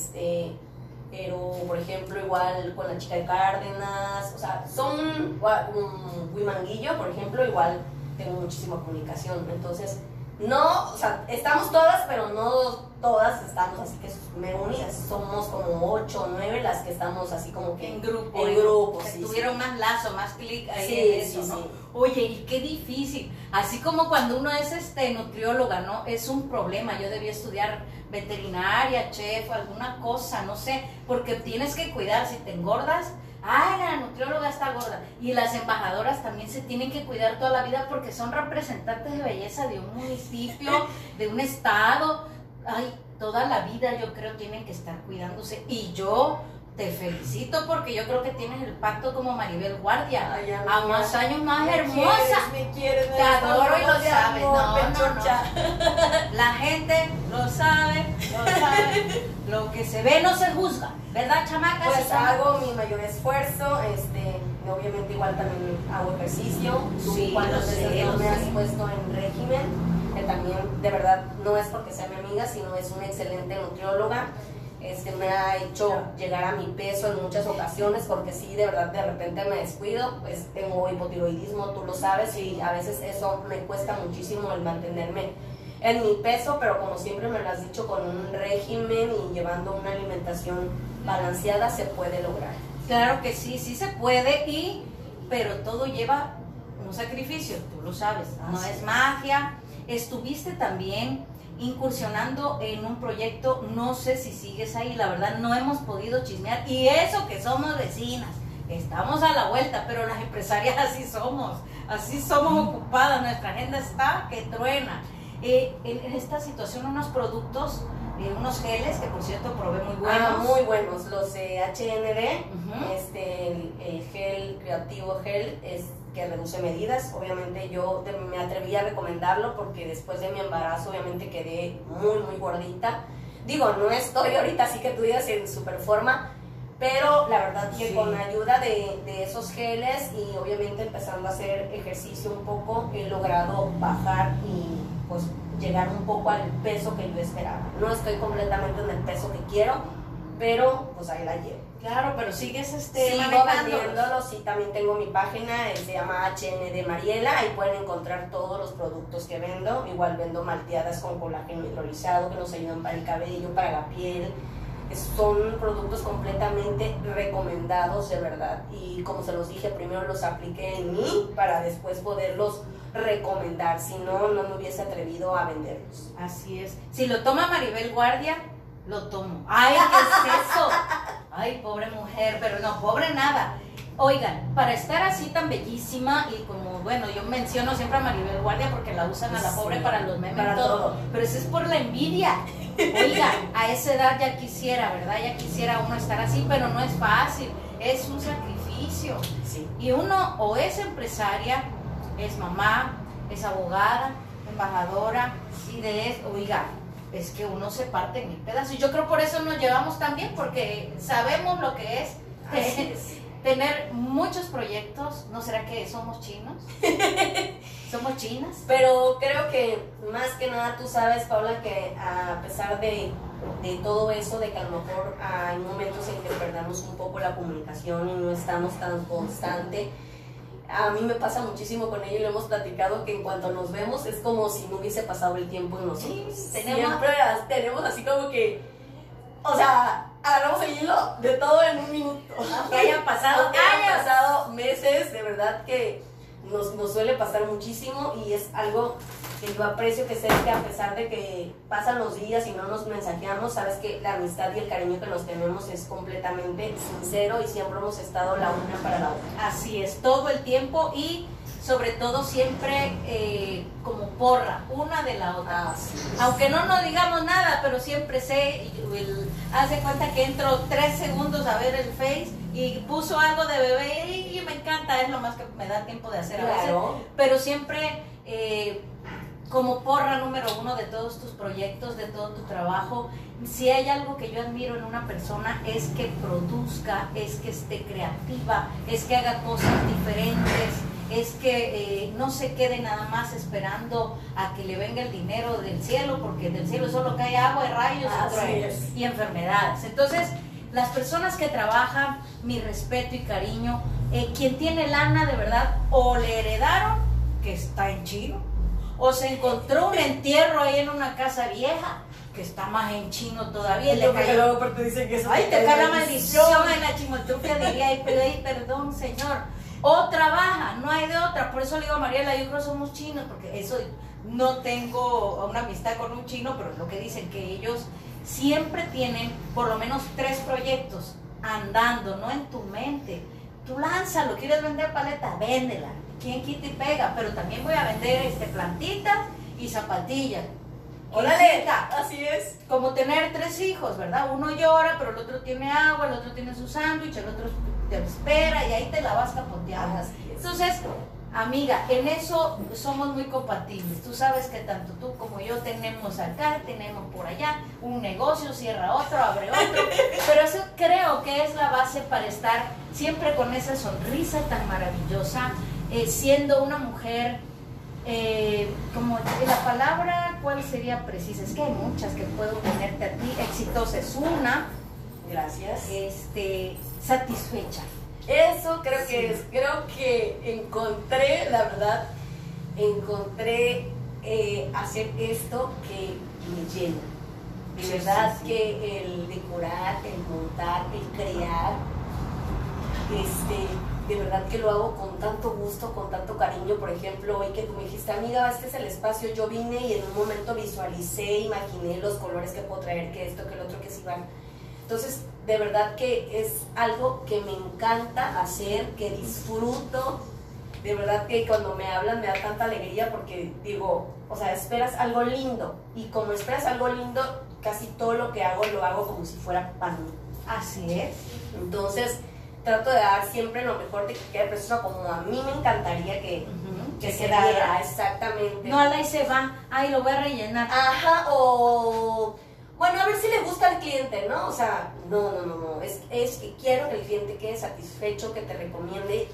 pero por ejemplo igual con la chica de Cárdenas, o sea, son Huimanguillo, por ejemplo, igual tengo muchísima comunicación, entonces no, o sea, estamos todas, pero no todas estamos así que me unidas, somos como 8 o 9 las que estamos así como que en grupo, sí, tuvieron más lazo, más clic ahí sí, en eso, sí, ¿no? sí. Oye, y qué difícil, así como cuando uno es nutrióloga, ¿no? Es un problema, yo debía estudiar veterinaria, chef, alguna cosa, no sé, porque tienes que cuidar, si te engordas, ay, la nutrióloga está gorda, y las embajadoras también se tienen que cuidar toda la vida porque son representantes de belleza de un municipio, de un estado, ay, toda la vida yo creo tienen que estar cuidándose, y yo te felicito porque yo creo que tienes el pacto como Maribel Guardia, Ay, a más años más hermosa. Me quieres, Te adoro y lo de sabes, amor, no, pechocha. La gente lo sabe, lo que se ve no se juzga, ¿verdad, chamacas? Pues hago mi mayor esfuerzo, obviamente igual también hago ejercicio. Sí, ¿Cuántas lo sé, veces no lo me has sé. puesto en régimen? Que también, de verdad, no es porque sea mi amiga, sino es una excelente nutrióloga. Me ha hecho llegar a mi peso en muchas ocasiones, porque sí, de verdad, de repente me descuido, pues tengo hipotiroidismo, tú lo sabes, y a veces eso me cuesta muchísimo el mantenerme en mi peso, pero como siempre me lo has dicho, con un régimen y llevando una alimentación balanceada se puede lograr. Claro que sí, sí se puede, pero todo lleva un sacrificio, tú lo sabes, no Así es es. magia. Estuviste también incursionando en un proyecto, no sé si sigues ahí, la verdad no hemos podido chismear, y eso que somos vecinas, estamos a la vuelta, pero las empresarias así somos ocupadas, nuestra agenda está que truena. En esta situación unos productos, unos geles, que por cierto probé muy buenos. Muy buenos, los HND, Ujú. el gel creativo gel es que reduce medidas. Obviamente yo me atreví a recomendarlo porque después de mi embarazo obviamente quedé muy gordita. Digo, no estoy ahorita así que tú digas en super forma, pero la verdad que Sí. con ayuda de esos geles y obviamente empezando a hacer ejercicio un poco, he logrado bajar y pues llegar un poco al peso que yo esperaba. No estoy completamente en el peso que quiero, pero pues ahí la llevo. Claro, pero sigues Sigo manejándolos. vendiéndolos, sí, también tengo mi página, se llama HND Mariela, ahí pueden encontrar todos los productos que vendo. Igual vendo malteadas con colágeno hidrolizado que nos ayudan para el cabello, para la piel. Son productos completamente recomendados, de verdad, y como se los dije, primero los apliqué en mí para después poderlos recomendar, si no, no me hubiese atrevido a venderlos. Así es. Si lo toma Maribel Guardia, lo tomo. Ay, ¿qué es eso? Ay, pobre mujer, pero no, pobre nada. Oigan, para estar así tan bellísima y como, bueno, yo menciono siempre a Maribel Guardia porque la usan a la pobre para los memes para y todo, todo. pero eso es por la envidia. Oiga, a esa edad ya quisiera, ¿verdad? Ya quisiera uno estar así, pero no es fácil, es un sacrificio. Sí. Y uno o es empresaria, es mamá, es abogada, embajadora, y de eso, oiga, es que uno se parte en mil pedazos. Yo creo por eso nos llevamos tan bien, porque sabemos lo que es Así es. tener muchos proyectos. ¿No será que somos chinos? ¿Somos chinas? Pero creo que más que nada tú sabes, Paula, que a pesar de todo eso, de que a lo mejor hay momentos en que perdamos un poco la comunicación y no estamos tan constante, a mí me pasa muchísimo con ella y lo hemos platicado, que en cuanto nos vemos es como si no hubiese pasado el tiempo en nosotros. Sí, Siempre tenemos así como que, o sea, agarramos el hilo de todo en un minuto. Aunque hayan pasado Aunque hayan años. pasado meses, de verdad que nos suele pasar muchísimo, y es algo que yo aprecio, que sé que a pesar de que pasan los días y no nos mensajeamos, sabes que la amistad y el cariño que nos tenemos es completamente sincero y siempre hemos estado la una para la otra. Así es, todo el tiempo, y sobre todo siempre como porra, una de la otra. Ah, sí. Aunque no nos digamos nada, pero siempre sé, hace cuenta que entro 3 segundos a ver el Face y puso algo de bebé y me encanta, es lo más que me da tiempo de hacer a veces. Pero siempre como porra número 1 de todos tus proyectos, de todo tu trabajo. Si hay algo que yo admiro en una persona es que produzca, es que esté creativa, es que haga cosas diferentes, es que no se quede nada más esperando a que le venga el dinero del cielo, porque del cielo solo cae agua y rayos y enfermedades. Entonces, las personas que trabajan, mi respeto y cariño, quien tiene lana de verdad, o le heredaron, que está en chino, o se encontró un entierro ahí en una casa vieja, que está más en chino todavía. Luego porque dicen que eso ay, te cae la maldición en la chimoltrufia, diría, ay, perdón, señor. O trabaja, no hay de otra. Por eso le digo a Mariela, yo creo que somos chinos, porque eso no tengo una amistad con un chino, pero es lo que dicen, que ellos siempre tienen por lo menos 3 proyectos andando, no en tu mente. Tú lánzalo, quieres vender paletas, véndela. ¿Quién quita y pega? Pero también voy a vender plantitas y zapatillas. ¡Órale! Así es. Como tener 3 hijos, ¿verdad? Uno llora, pero el otro tiene agua, el otro tiene su sándwich, el otro te espera y ahí te la vas capoteando. Entonces, amiga, en eso somos muy compatibles. Tú sabes que tanto tú como yo tenemos acá, tenemos por allá, un negocio, cierra otro, abre otro. Pero eso creo que es la base para estar siempre con esa sonrisa tan maravillosa, siendo una mujer, como la palabra, ¿cuál sería precisa? Es que hay muchas que puedo ponerte a ti. Exitosa es una. Gracias. Satisfecha. Eso creo que es. Creo que encontré, la verdad, hacer esto que me llena. De verdad que el decorar, el montar, el crear, de verdad que lo hago con tanto gusto, con tanto cariño. Por ejemplo, hoy que tú me dijiste, amiga, este es el espacio, yo vine y en un momento visualicé, imaginé los colores que puedo traer, que esto, que el otro, que si van. Entonces, de verdad que es algo que me encanta hacer, que disfruto. De verdad que cuando me hablan me da tanta alegría porque digo, o sea, esperas algo lindo. Y como esperas algo lindo, casi todo lo que hago lo hago como si fuera para mí. Así es. Entonces, trato de dar siempre lo mejor de que quede precioso como a mí me encantaría que se quedara. Exactamente. No, ahí se va, ay, lo voy a rellenar. Ajá, o bueno, a ver si le gusta al cliente, ¿no? O sea, no, es que quiero que el cliente quede satisfecho, que te recomiende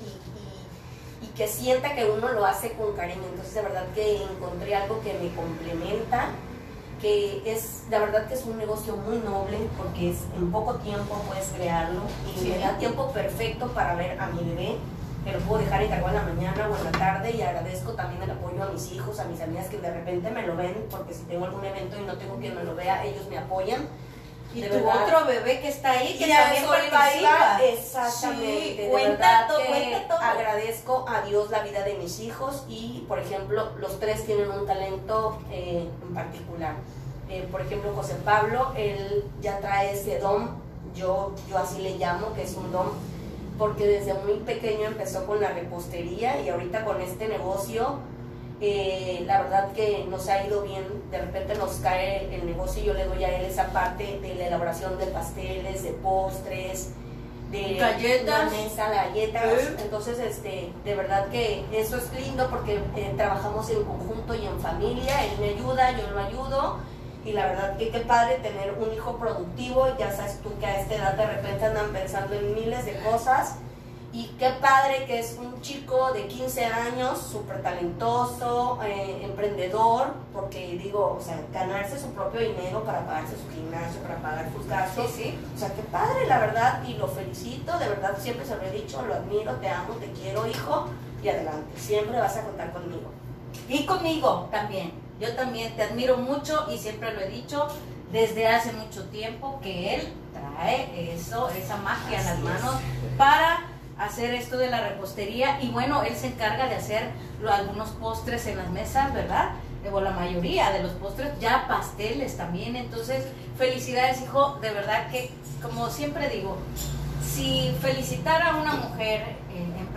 y que sienta que uno lo hace con cariño. Entonces, de verdad que encontré algo que me complementa, que es, la verdad que es un negocio muy noble porque es en poco tiempo puedes crearlo y me da tiempo perfecto para ver a mi bebé, que lo puedo dejar encargado en la mañana o en la tarde, y agradezco también el apoyo a mis hijos, a mis amigas que de repente me lo ven, porque si tengo algún evento y no tengo quien me lo vea, ellos me apoyan. Y tu otro bebé que está ahí, que también participa. Exactamente. Sí, de cuenta verdad todo. Agradezco a Dios la vida de mis hijos y, por ejemplo, los 3 tienen un talento en particular. Por ejemplo, José Pablo, él ya trae ese don, yo así le llamo, que es un don, porque desde muy pequeño empezó con la repostería y ahorita con este negocio, la verdad que nos ha ido bien. De repente nos cae el negocio y yo le doy a él esa parte de la elaboración de pasteles, de postres, de galletas, galletas. Entonces, de verdad que eso es lindo porque trabajamos en conjunto y en familia. Él me ayuda, yo lo ayudo. Y la verdad que qué padre tener un hijo productivo. Ya sabes tú que a esta edad de repente andan pensando en miles de cosas. Y qué padre que es un chico de 15 años, súper talentoso, emprendedor, porque digo, o sea, ganarse su propio dinero para pagarse su gimnasio, para pagar sus gastos. Sí. O sea, qué padre, la verdad, y lo felicito, de verdad, siempre se lo he dicho, lo admiro, te amo, te quiero, hijo, y adelante, siempre vas a contar conmigo. Y conmigo también. Yo también te admiro mucho y siempre lo he dicho desde hace mucho tiempo que él trae esa magia en las manos para hacer esto de la repostería. Y bueno, él se encarga de hacer algunos postres en las mesas, ¿verdad? O la mayoría de los postres, ya pasteles también. Entonces, felicidades, hijo, de verdad que, como siempre digo, si felicitar a una mujer empresaria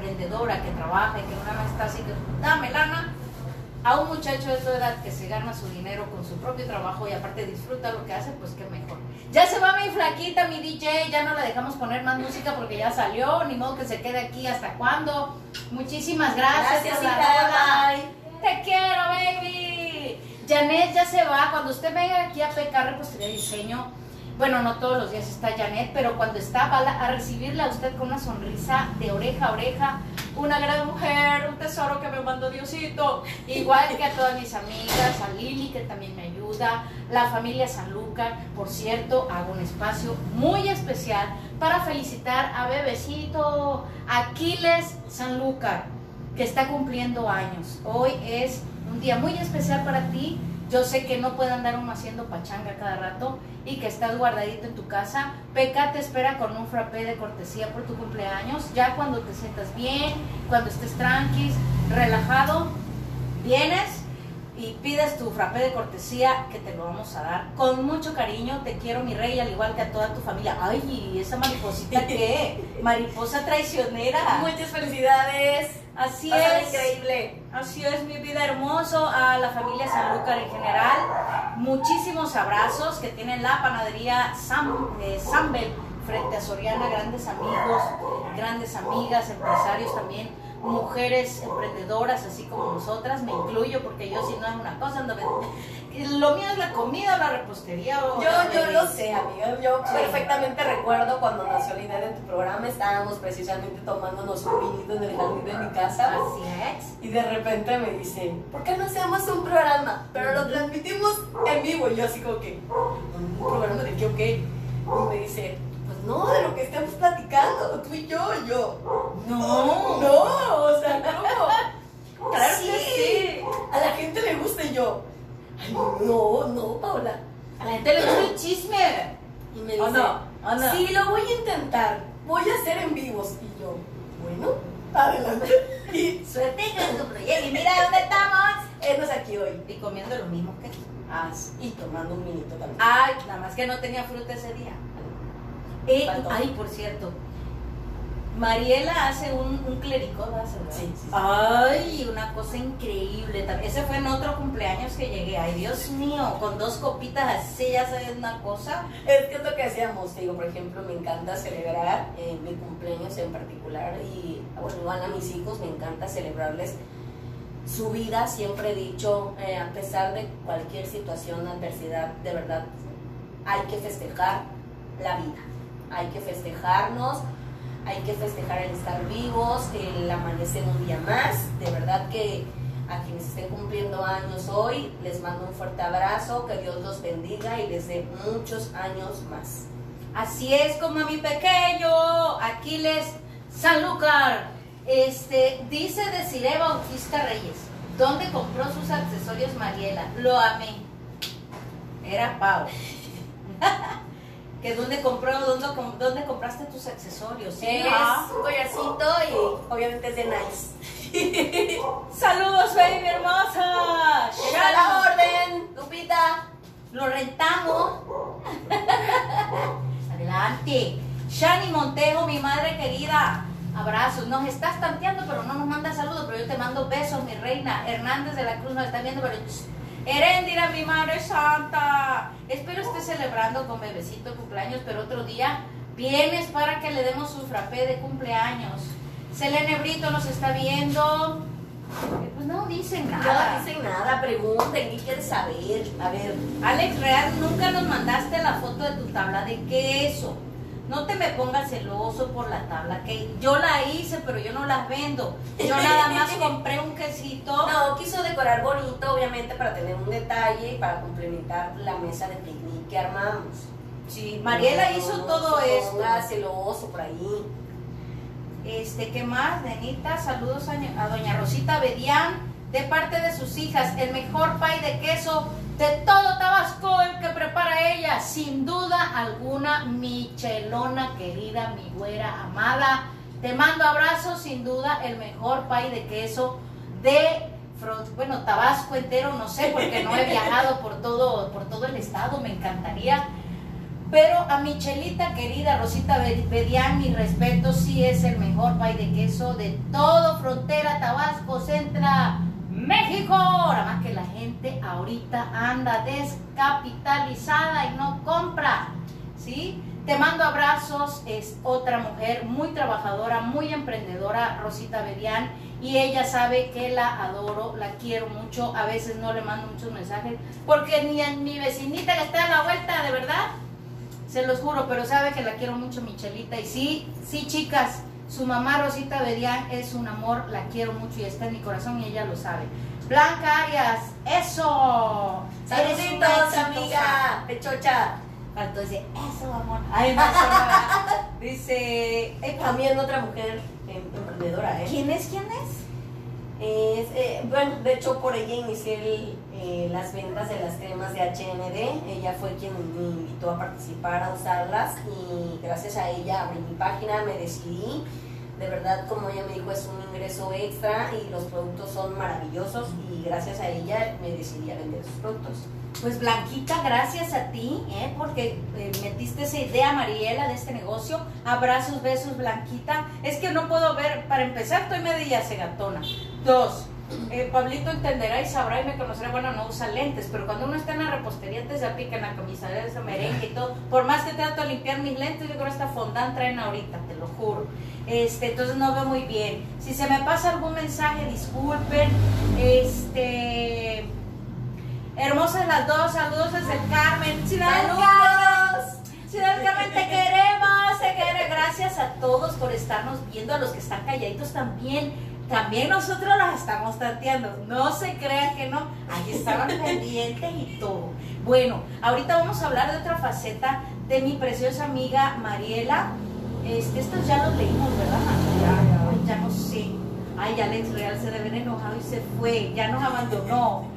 emprendedora que trabaja y que una vez está así que dame lana, a un muchacho de tu edad que se gana su dinero con su propio trabajo y aparte disfruta lo que hace, pues qué mejor. Ya se va mi flaquita, mi DJ, ya no la dejamos poner más música porque ya salió, ni modo que se quede aquí hasta cuándo. Muchísimas gracias por la rola. Te quiero, baby. Janet ya se va. Cuando usted venga aquí a PK Repostería y Diseño, bueno, no todos los días está Janet, pero cuando está va a recibirla a usted con una sonrisa de oreja a oreja. Una gran mujer, un tesoro que me mandó Diosito. Igual que a todas mis amigas, a Lili que también me ayuda, la familia Sanlúcar. Por cierto, hago un espacio muy especial para felicitar a bebecito Aquiles Sanlúcar, que está cumpliendo años. Hoy es un día muy especial para ti. Yo sé que no puede andar uno haciendo pachanga cada rato y que estás guardadito en tu casa. PK te espera con un frappé de cortesía por tu cumpleaños. Ya cuando te sientas bien, cuando estés tranqui, relajado, vienes y pides tu frappé de cortesía que te lo vamos a dar con mucho cariño. Te quiero, mi rey, al igual que a toda tu familia. Ay, esa mariposita, ¿qué? Mariposa traicionera. Muchas felicidades. Así es. Increíble. Así es, mi vida hermoso. A la familia Sanlúcar en general, muchísimos abrazos, que tienen la panadería Sambel frente a Soriana. Grandes amigos, grandes amigas, empresarios también, mujeres emprendedoras así como nosotras. Me incluyo porque yo si no es una cosa, lo mío es la comida o la repostería. Yo lo sé, amiga. Yo perfectamente recuerdo cuando nació la idea de tu programa. Estábamos precisamente tomándonos un vinito en el jardín de mi casa. Así es. Y de repente me dice, ¿por qué no hacemos un programa? Pero lo transmitimos en vivo. Y yo así como que, ¿un programa de qué o qué? Y me dice, pues no, de lo que estamos platicando, tú y yo. No, o sea, ¿cómo? Claro sí, que sí. A la gente le gusta y yo, ay, no, Paula. A la gente le gusta el chisme. Y me dice, ¿O no? sí, lo voy a intentar, voy a hacer en vivos. Y yo, bueno, adelante. Y Suerte con tu proyecto. Y mira dónde estamos. hemos aquí hoy. Y comiendo lo mismo que tú. Y tomando un vinito también. Ay, nada más que no tenía fruta ese día. Faltó. Ay, por cierto, Mariela hace un clericot, ¿verdad? Sí. Ay, una cosa increíble. Ese fue en otro cumpleaños que llegué. Ay, Dios mío, con 2 copitas así, ya sabes una cosa. Es que es lo que hacíamos, te digo, por ejemplo, me encanta celebrar mi cumpleaños en particular y, bueno, igual a mis hijos me encanta celebrarles su vida. Siempre he dicho, a pesar de cualquier situación, adversidad, de verdad, hay que festejar la vida, hay que festejarnos, hay que festejar el estar vivos, el amanecer un día más. De verdad que a quienes estén cumpliendo años hoy, les mando un fuerte abrazo, que Dios los bendiga y les dé muchos años más. Así es, como a mi pequeño Aquiles Sanlúcar. Dice Desiree Bautista Reyes, ¿dónde compró sus accesorios Mariela? Lo amé. Era Pau. ¿Que dónde compraste tus accesorios? ¿Sí? Es un collarcito y obviamente es de Nice. Saludos, baby hermosa. ¡Llega la orden, Lupita! Lo rentamos. Adelante. Shani Montejo, mi madre querida. Abrazos. Nos estás tanteando, pero no nos manda saludos, pero yo te mando besos, mi reina. Hernández de la Cruz nos está viendo, pero Heréndira, mi madre santa. Espero estés celebrando con bebecito cumpleaños, pero otro día vienes para que le demos su frappé de cumpleaños. Selene Brito nos está viendo. Pues no dicen nada. No dicen nada, pregunten, ¿qué quieren saber? A ver. Alex Real, nunca nos mandaste la foto de tu tabla de queso. No te me pongas celoso por la tabla, que yo la hice, pero yo no las vendo. Yo nada más compré un quesito. No, quiso decorar bonito, obviamente, para tener un detalle y para complementar la mesa de picnic que armamos. Sí, Mariela hizo todo esto. Celoso por ahí. ¿Qué más, nenita? Saludos a doña Rosita Bedián, de parte de sus hijas. El mejor pay de queso de todo Tabasco, el que prepara ella, sin duda alguna, Michelona querida, mi güera amada. Te mando abrazos, sin duda, el mejor pay de queso de, bueno, Tabasco entero, no sé, porque no he viajado por todo el estado, me encantaría. Pero a Michelita querida, Rosita Bedián, mi respeto, sí es el mejor pay de queso de todo Frontera, Tabasco, Centra, México. Nada más que la gente ahorita anda descapitalizada y no compra, ¿sí? Te mando abrazos, es otra mujer muy trabajadora, muy emprendedora, Rosita Bedián, y ella sabe que la adoro, la quiero mucho. A veces no le mando muchos mensajes porque ni a mi vecinita que está a la vuelta, de verdad, se los juro, pero sabe que la quiero mucho, Michelita. Y sí, sí, chicas, su mamá Rosita Bedián es un amor, la quiero mucho y está en mi corazón y ella lo sabe. Blanca Arias, eso. Saluditos, amiga, pechocha. Entonces, eso, amor. Ay, no, eso no. Dice, También otra mujer emprendedora, ¿eh? ¿Quién es? ¿Quién es? Bueno, de hecho por ella inicié las ventas de las cremas de HMD. Ella fue quien me invitó a participar, a usarlas, y gracias a ella abrí mi página, me decidí. De verdad, como ella me dijo, es un ingreso extra y los productos son maravillosos, y gracias a ella me decidí a vender sus productos. Pues Blanquita, gracias a ti, porque metiste esa idea, Mariela, de este negocio. Abrazos, besos, Blanquita. Es que no puedo ver, para empezar, estoy media cegatona. 2, Pablito entenderá y sabrá y me conocerá, bueno, no usa lentes, pero cuando uno está en la repostería te se aplica en la camisa de esa merengue y todo. Por más que trato de limpiar mis lentes, yo creo que esta fondant traen ahorita, te lo juro. Entonces no veo muy bien. Si se me pasa algún mensaje, disculpen. Hermosas las dos, saludos desde el Carmen. Ciudad del Carmen, Ciudad del Carmen, te queremos, te queremos. Gracias a todos por estarnos viendo, a los que están calladitos también. También nosotros las estamos tanteando. No se crean que no, ahí estaban pendientes y todo. Bueno, ahorita vamos a hablar de otra faceta de mi preciosa amiga Mariela. Estos ya los leímos, ¿verdad? Ya no sé. Ay, Alex Real se debe haber enojado y se fue, ya nos abandonó.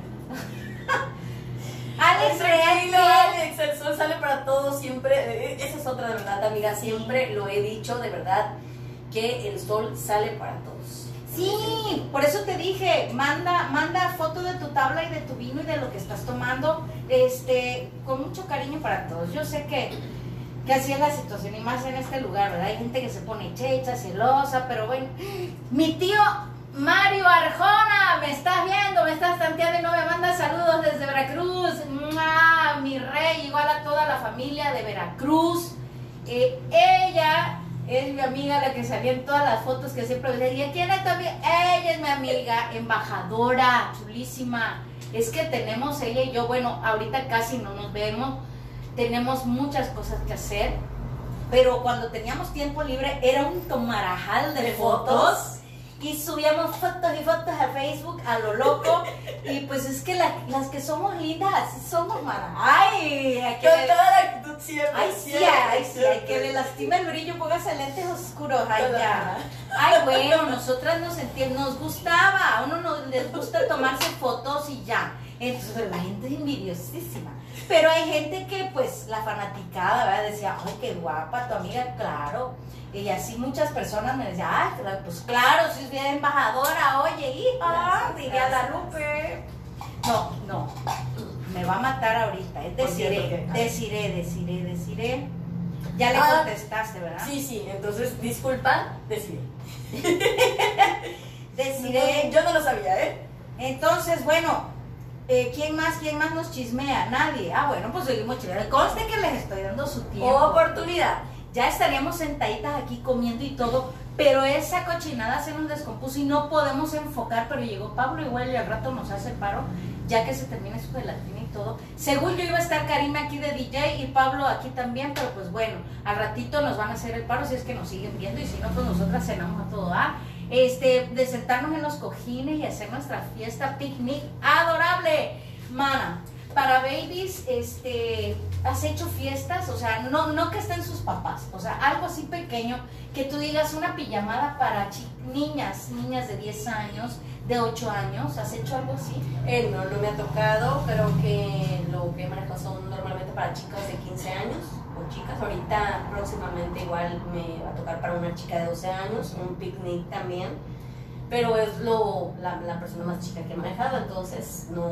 Alex Real, Alex, el sol sale para todos siempre. Esa es otra, de verdad, amiga. Siempre lo he dicho, de verdad, que el sol sale para todos. Sí, por eso te dije, manda foto de tu tabla y de tu vino y de lo que estás tomando, con mucho cariño para todos. Yo sé que así es la situación, y más en este lugar, ¿verdad? Hay gente que se pone checha, celosa, pero bueno. Mi tío Mario Arjona, me estás viendo, me estás tanteando y no me manda saludos desde Veracruz. ¡Mua! Mi rey, igual a toda la familia de Veracruz. Ella es mi amiga, la que salía en todas las fotos, que siempre me decía, ¿quién es tu amiga? Ella es mi amiga, embajadora, chulísima. Es que tenemos ella y yo, bueno, ahorita casi no nos vemos, tenemos muchas cosas que hacer, pero cuando teníamos tiempo libre era un tomarajal de fotos. Y subíamos fotos y fotos a Facebook a lo loco. Y pues es que las que somos lindas, así somos, mana. Ay, con toda la actitud siempre. Ay, sí, hay que le lastime el brillo, póngase lentes oscuros. Ay, ya. Ay, bueno, nosotras nos gustaba. A uno les gusta tomarse fotos y ya. Entonces la gente es envidiosísima. Pero hay gente que, pues, la fanaticada, ¿verdad? Decía, ay, qué guapa tu amiga, claro. Y así muchas personas me decían, ay, pues claro, si es bien embajadora, oye, hija, diría la Lupe. No, me va a matar ahorita, es Desiree. Ya le contestaste, ¿verdad? Sí, entonces, disculpa, Desiree. Desiree. Yo no lo sabía, ¿eh? Entonces, bueno, ¿quién más nos chismea? Nadie. Ah, bueno, pues seguimos chismeando. Conste que les estoy dando su tiempo. Oportunidad. Ya estaríamos sentaditas aquí comiendo y todo, pero esa cochinada se nos descompuso y no podemos enfocar. Pero llegó Pablo igual y al rato nos hace el paro, ya que se termina su gelatina y todo. Según yo iba a estar Karime aquí de DJ y Pablo aquí también, pero pues bueno, al ratito nos van a hacer el paro si es que nos siguen viendo, y si no, pues nosotras cenamos a todo, de sentarnos en los cojines y hacer nuestra fiesta picnic adorable, mana. Para babies, ¿has hecho fiestas? O sea, no que estén sus papás, o sea, algo así pequeño, que tú digas una pijamada para niñas de 10 años, de 8 años, ¿has hecho algo así? No me ha tocado, pero que lo que he manejado son normalmente para chicas de 15 años, o chicas, ahorita próximamente igual me va a tocar para una chica de 12 años, un picnic también, pero es la persona más chica que he manejado, entonces no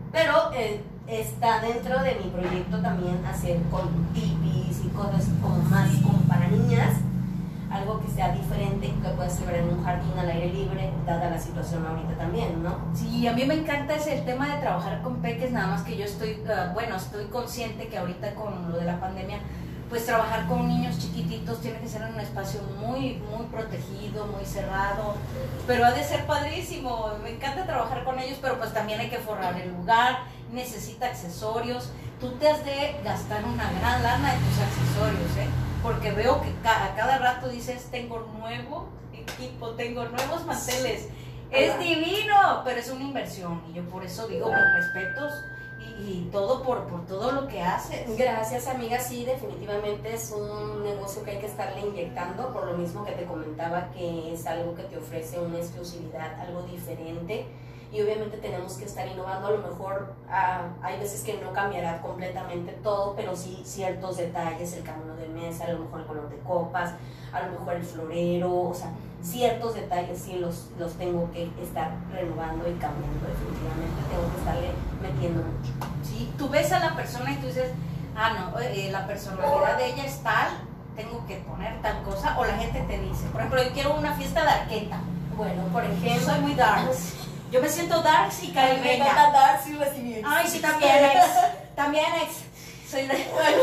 Pero está dentro de mi proyecto también hacer con tipis y cosas como más como para niñas, algo que sea diferente, que pueda ser en un jardín al aire libre, dada la situación ahorita también, ¿no? Sí, a mí me encanta el tema de trabajar con peques, nada más que yo estoy, estoy consciente que ahorita con lo de la pandemia, pues trabajar con niños chiquititos tiene que ser en un espacio muy protegido, muy cerrado, pero ha de ser padrísimo, me encanta trabajar con ellos, pero pues también hay que forrar el lugar, necesita accesorios, tú te has de gastar una gran lana en tus accesorios, ¿eh? Porque veo que a cada rato dices, tengo nuevo equipo, tengo nuevos manteles, es divino, pero es una inversión, y yo por eso digo, mis respetos, y todo por todo lo que haces. Gracias, amiga. Sí, definitivamente es un negocio que hay que estarle inyectando, por lo mismo que te comentaba que es algo que te ofrece una exclusividad, algo diferente, y obviamente tenemos que estar innovando. A lo mejor hay veces que no cambiará completamente todo, pero sí ciertos detalles, el camino de mesa, a lo mejor el color de copas, a lo mejor el florero, o sea, ciertos detalles sí los tengo que estar renovando y cambiando. Definitivamente tengo que estarle metiendo mucho. Sí, tú ves a la persona y tú dices, la personalidad de ella es tal, tengo que poner tal cosa, o la gente te dice, por ejemplo, yo quiero una fiesta darketa. Bueno, por ejemplo, soy muy darks. Yo me siento darks y caribeña. Me encanta darks y recibir. Ay, sí, también ex. Soy de... Bueno,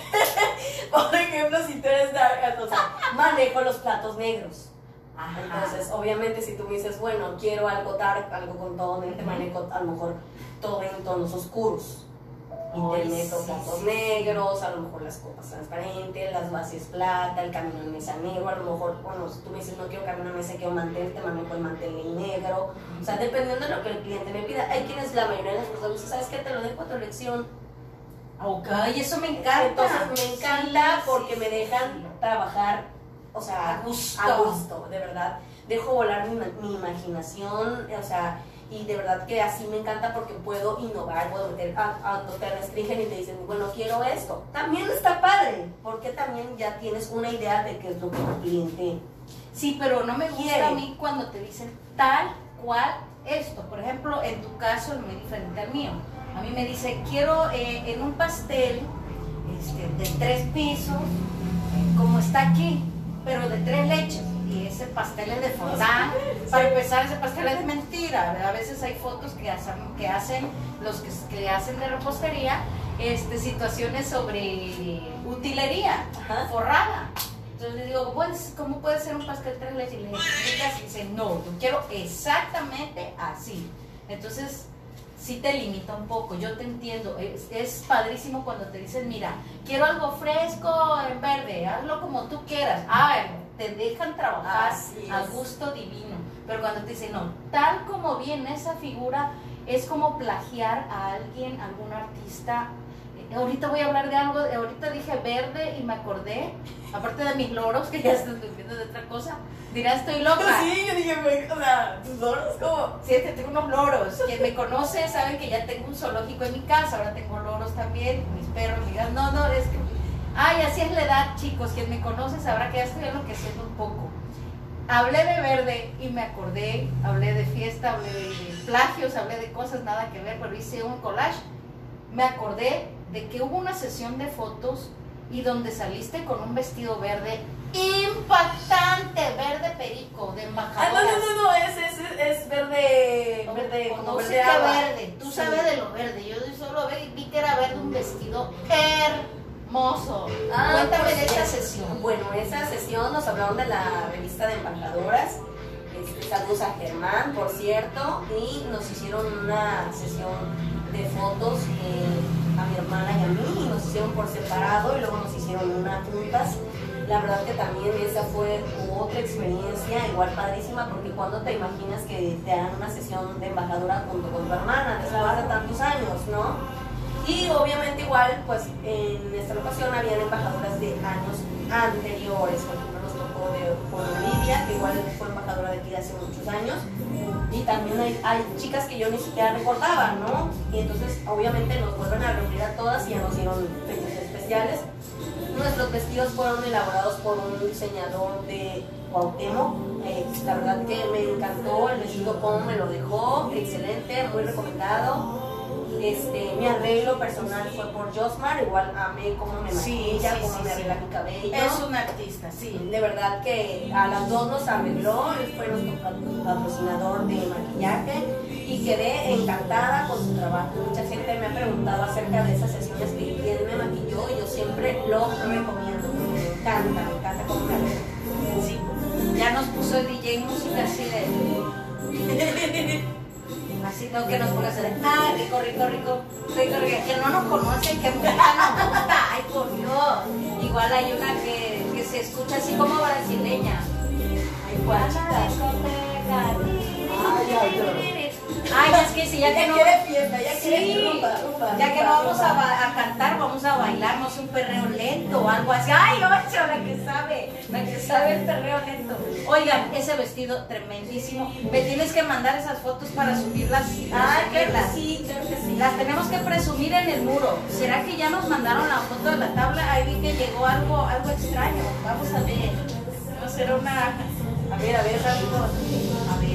por ejemplo, si tú eres dark, o sea, manejo los platos negros. Ajá. Entonces, obviamente, si tú me dices, bueno, quiero algo dark, algo con tono, te manejo a lo mejor todo en tonos oscuros. Y te meto platos negros, a lo mejor las copas transparentes, las bases plata, el camino de mesa negro, a lo mejor, bueno, si tú me dices, no quiero camino de mesa, quiero mantel, te manejo el mantel negro. O sea, dependiendo de lo que el cliente me pida. Hay quienes, la mayoría de las personas, ¿sabes qué? Te lo dejo a tu elección. Ok, eso me encanta. Entonces me encanta porque me dejan trabajar, o sea, a gusto, de verdad. Dejo volar mi imaginación, o sea, y de verdad que así me encanta porque puedo innovar, puedo meter, cuando te restringen y te dicen, bueno, quiero esto. También está padre, porque también ya tienes una idea de qué es lo que tu cliente sí, pero no me gusta quiere. A mí cuando te dicen tal cual esto. Por ejemplo, en tu caso es muy diferente al mío. A mí me dice, quiero en un pastel de 3 pisos, como está aquí, pero de 3 leches. Y ese pastel es de fondant. Para empezar, ese pastel es de mentira, ¿verdad? A veces hay fotos que hacen los que hacen de repostería, situaciones sobre utilería, forrada. Entonces le digo, pues, ¿cómo puede ser un pastel 3 leches? Y le explicas y dice, no, yo quiero exactamente así. Entonces, sí te limita un poco, yo te entiendo, es padrísimo cuando te dicen, mira, quiero algo fresco en verde, hazlo como tú quieras, te dejan trabajar a gusto divino, pero cuando te dicen, no, tal como viene esa figura, es como plagiar a alguien, algún artista. Ahorita voy a hablar de algo, ahorita dije verde y me acordé, aparte de mis loros, que ya estoy viendo de otra cosa, dirás, estoy loca. Sí, yo dije, o sea, tus loros, ¿cómo? Sí, tengo unos loros. Quien me conoce saben que ya tengo un zoológico en mi casa, ahora tengo loros también, mis perros, digan, no, es que... Ay, así es la edad, chicos, quien me conoce sabrá que ya estoy enloqueciendo un poco. Hablé de verde y me acordé, hablé de fiesta, hablé de plagios, hablé de cosas nada que ver, pero hice un collage. Me acordé de que hubo una sesión de fotos y donde saliste con un vestido verde impactante, verde perico, de embajadora. No, es verde, como verde agua. Verde, tú sabes de lo verde, yo solo vi que era verde, un vestido hermoso. Cuéntame de esa sesión. Bueno, esa sesión nos hablaron de la revista de embajadoras. Saludos a Germán, por cierto, y nos hicieron una sesión de fotos a mi hermana y a mí, y nos hicieron por separado y luego nos hicieron una juntas. La verdad que también esa fue otra experiencia igual padrísima, porque cuando te imaginas que te hagan una sesión de embajadora junto con tu hermana después de tantos años, ¿no? Y obviamente igual, pues en esta ocasión habían embajadoras de años anteriores. Por ejemplo, nos tocó con Olivia, que igual fue embajadora de aquí hace muchos años, y también hay chicas que yo ni siquiera recordaba, ¿no? Y entonces obviamente nos vuelven a reunir a todas y ya nos dieron fechas especiales. Nuestros vestidos fueron elaborados por un diseñador de Cuauhtémoc. La verdad que me encantó el vestido, como me lo dejó, excelente, muy recomendado. Mi arreglo personal fue por Josmar, igual amé cómo me maquilla, cómo me arregla mi cabello. Es un artista, sí. De verdad que a las dos nos arregló, él fue nuestro patrocinador de maquillaje y quedé encantada con su trabajo. Mucha gente me ha preguntado acerca de esas sesiones que él me maquilló y yo siempre lo recomiendo. Me encanta cómo me arregla. Sí. Ya nos puso el DJ música así de... Así no que nos ponga a hacer, rico, que no nos conocen, que música nos gusta, ay por Dios. Igual hay una que se escucha así como brasileña. Ay, guachita. Ay, es que si ya que no... quiere fiesta, ya Sí, quiere rumba, ya que no vamos a cantar, vamos a bailar, no sé, un perreo lento o algo así. Ay, Ocho, la que sabe el perreo lento. Oigan, ese vestido tremendísimo. Me tienes que mandar esas fotos para subirlas. Ay, claro que sí. Las tenemos que presumir en el muro. ¿Será que ya nos mandaron la foto de la tabla? Ahí vi que llegó algo extraño. Vamos a ver. No será una... A ver, rápido. A ver.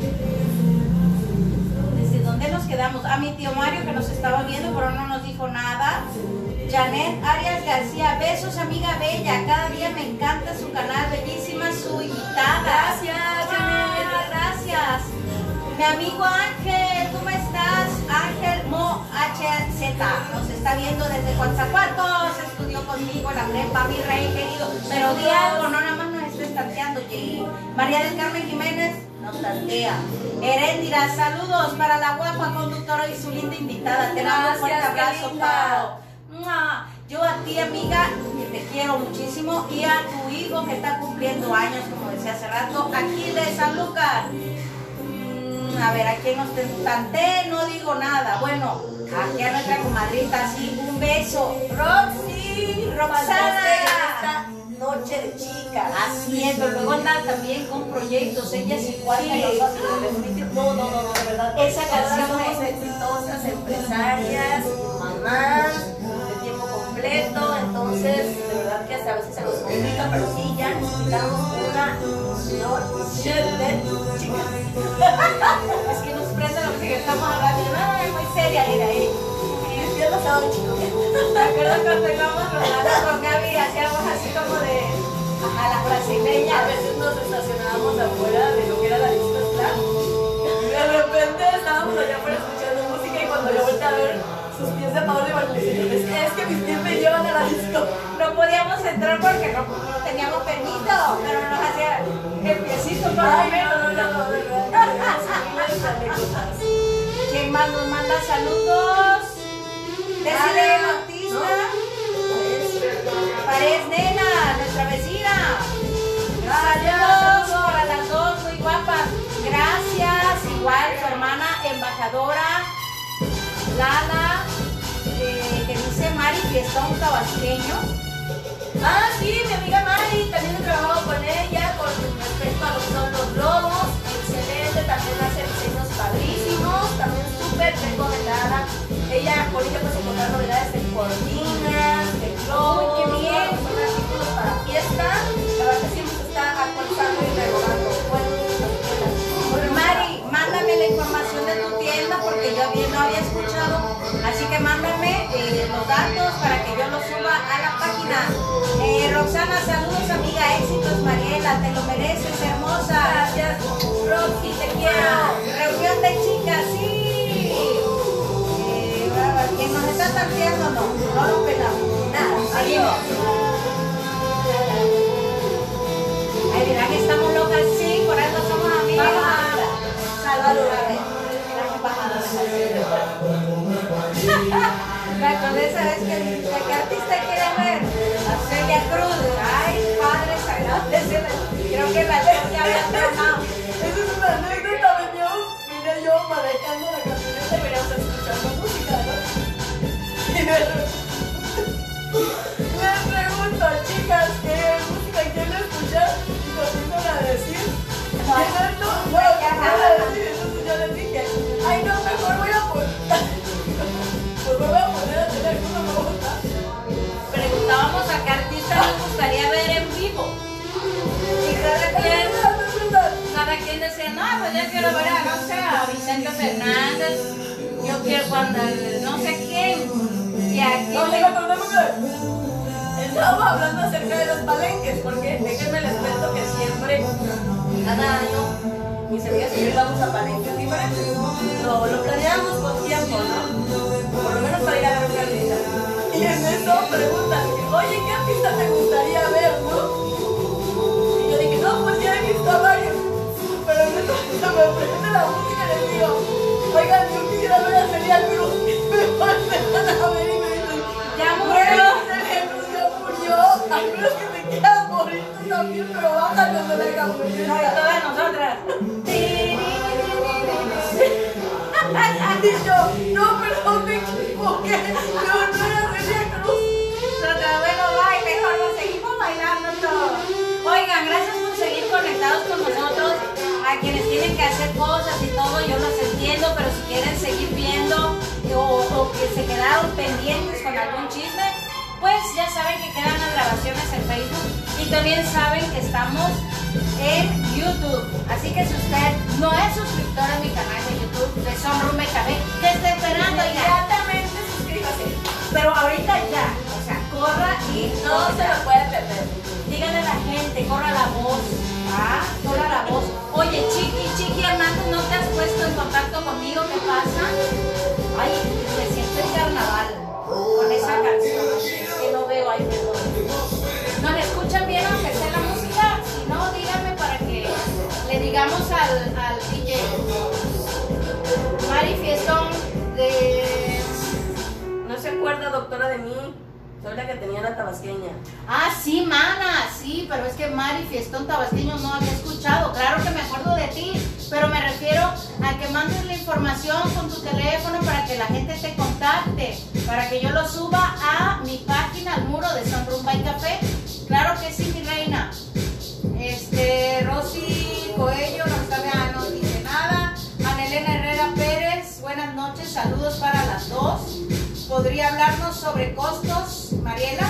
¿Dónde nos quedamos? A mi tío Mario que nos estaba viendo, pero no nos dijo nada. Janet Arias García, besos amiga bella, cada día me encanta su canal, bellísima su invitada. Gracias, Janet, gracias. Mi amigo Ángel, ¿cómo estás? Ángel Mo HZ, nos está viendo desde Coatzacoalcos, estudió conmigo en la prepa, mi rey querido, pero di algo, no nada más nos estés tanteando, Jay. María del Carmen Jiménez, nos tantea. Heréndira, saludos para la guapa conductora y su linda invitada. Te mando un fuerte abrazo, Pau. Yo a ti, amiga, que te quiero muchísimo, y a tu hijo que está cumpliendo años, como decía hace rato, Aquiles Sanlúcar. A ver, ¿a quién nos tanté? No digo nada. Bueno, aquí a nuestra comadrita, sí, un beso. Roxy, Roxana. Noche de chicas. Así es, pero luego anda también con proyectos, ella es igual que nosotros. No, de verdad. Esa canción somos exitosas, empresarias, mamás, de tiempo completo, entonces, de verdad que hasta a veces se nos complica, pero sí, ya necesitamos una noche de chicas. Es que nos prende lo que estamos hablando. No, es muy seria, mira ahí. Y yo no estaba chico. ¿Te acuerdas cuando íbamos rodando con Gaby? Hacíamos así como de a la brasileña. A veces nos estacionábamos afuera de lo que era la disco Slam. Y de repente estábamos allá afuera escuchando música y cuando yo volteé a ver sus pies de Pablo iban diciendo, es que mis pies me llevan a la disco. No podíamos entrar porque no teníamos permiso, pero nos hacía el piecito por lo menos. ¿Quién más nos manda saludos? Decide Bautista. Pared Nena, nuestra vecina. Saludos para las dos, muy guapas. Gracias. Igual su hermana embajadora, Lala, que dice Mari Fiestón Tabasqueño. Ah, sí, mi amiga Mari, también he trabajado con ella con respecto a lo que son los globos. Excelente, también hace diseños padrísimos, también súper recomendada. Con ella puedes encontrar novedades de cortinas, de globos, ¡qué bien! son artículos para fiesta. La verdad que siempre se está actualizando y renovando. Bueno, Mari, mándame la información de tu tienda porque yo bien no había escuchado. Así que mándame los datos para que yo los suba a la página. Roxana, saludos amiga, éxitos Mariela, te lo mereces, hermosa. Gracias, Roxy, te quiero. Reunión de chicas, sí. Quien nos está tanteando, no lo pelamos. Nada, seguimos. Ay, dirán que estamos locas, sí, por eso somos amigas. Saludos, a ver. Me acordé esa vez que ¿qué artista quiere ver? A Celia Cruz. Ay, Padre Sagrado. Creo que la ley ya había tronado. Esa es una anécdota, vine yo manejando la camioneta y veníamos escuchando música, ¿no? Y les pregunto, chicas, ¿qué música quieren escuchar? Y nos empiezan a decir, ¿qué es esto? No, ¿qué van a decir? Entonces yo les dije, ay no, mejor voy a poner, a tener alguna pregunta. Preguntábamos a qué artista nos gustaría ver en vivo. Y cada quien decía, no, pues yo quiero ver a, no sé, a Vicente Fernández, yo quiero cuando Estamos hablando acerca de los palenques, porque déjenme les cuento que siempre, cada año, mis amigas y yo íbamos a palenques diferentes. Lo planeamos con tiempo, ¿no? Por lo menos para ir a ver una artista. Y en eso preguntan, oye, ¿qué artista te gustaría ver, no? Y yo dije, no, pues ya he visto a varios. Pero en eso se me prende la música y les digo, oigan, yo quisiera ver a Celia Cruz. Me van a ver y me dicen, ¡ya murió! Celia Cruz ya murió. Al menos que te quieras morir tú también, pero bájanos de la camioneta. No, y todas nosotras. Y yo, no, perdón, me equivoqué. No era Celia Cruz. Bueno, bye, mejor nos seguimos bailando todos. Oigan, gracias por seguir conectados con nosotros. A quienes tienen que hacer cosas y todo, yo los entiendo, pero si quieren seguir viendo o que se quedaron pendientes con algún chisme, pues ya saben que quedan las grabaciones en Facebook y también saben que estamos en YouTube. Así que si usted no es suscriptor a mi canal de YouTube de Son Rumba y Café, ¿qué está esperando? Ya, Inmediatamente suscríbase. pero ahorita ya, o sea, corra y No se lo puede perder. díganle a la gente, corra la voz, ¿ah? Corra la voz. Oye, Chiqui Hernández, ¿no te has puesto en contacto conmigo? ¿Qué pasa? Ay, me siento en carnaval con esa canción, que no veo, ay, perdón. ¿Nos escuchan bien aunque sea la música? Si no, díganme para que le digamos al DJ. Mari Fiestón de... No se acuerda, doctora, de mí. Soy la que tenía la tabasqueña. Ah, sí, mana, sí, pero es que Mari Fiestón Tabasqueño no había escuchado. Claro que me acuerdo de ti, pero me refiero a que mandes la información con tu teléfono para que la gente te contacte, para que yo lo suba a mi página, al muro de Son Rumba y Café. Claro que sí, mi reina. Rosy Coello no dice nada. Anelena Herrera Pérez, buenas noches, saludos para las dos. ¿Podría hablarnos sobre costos, Mariela?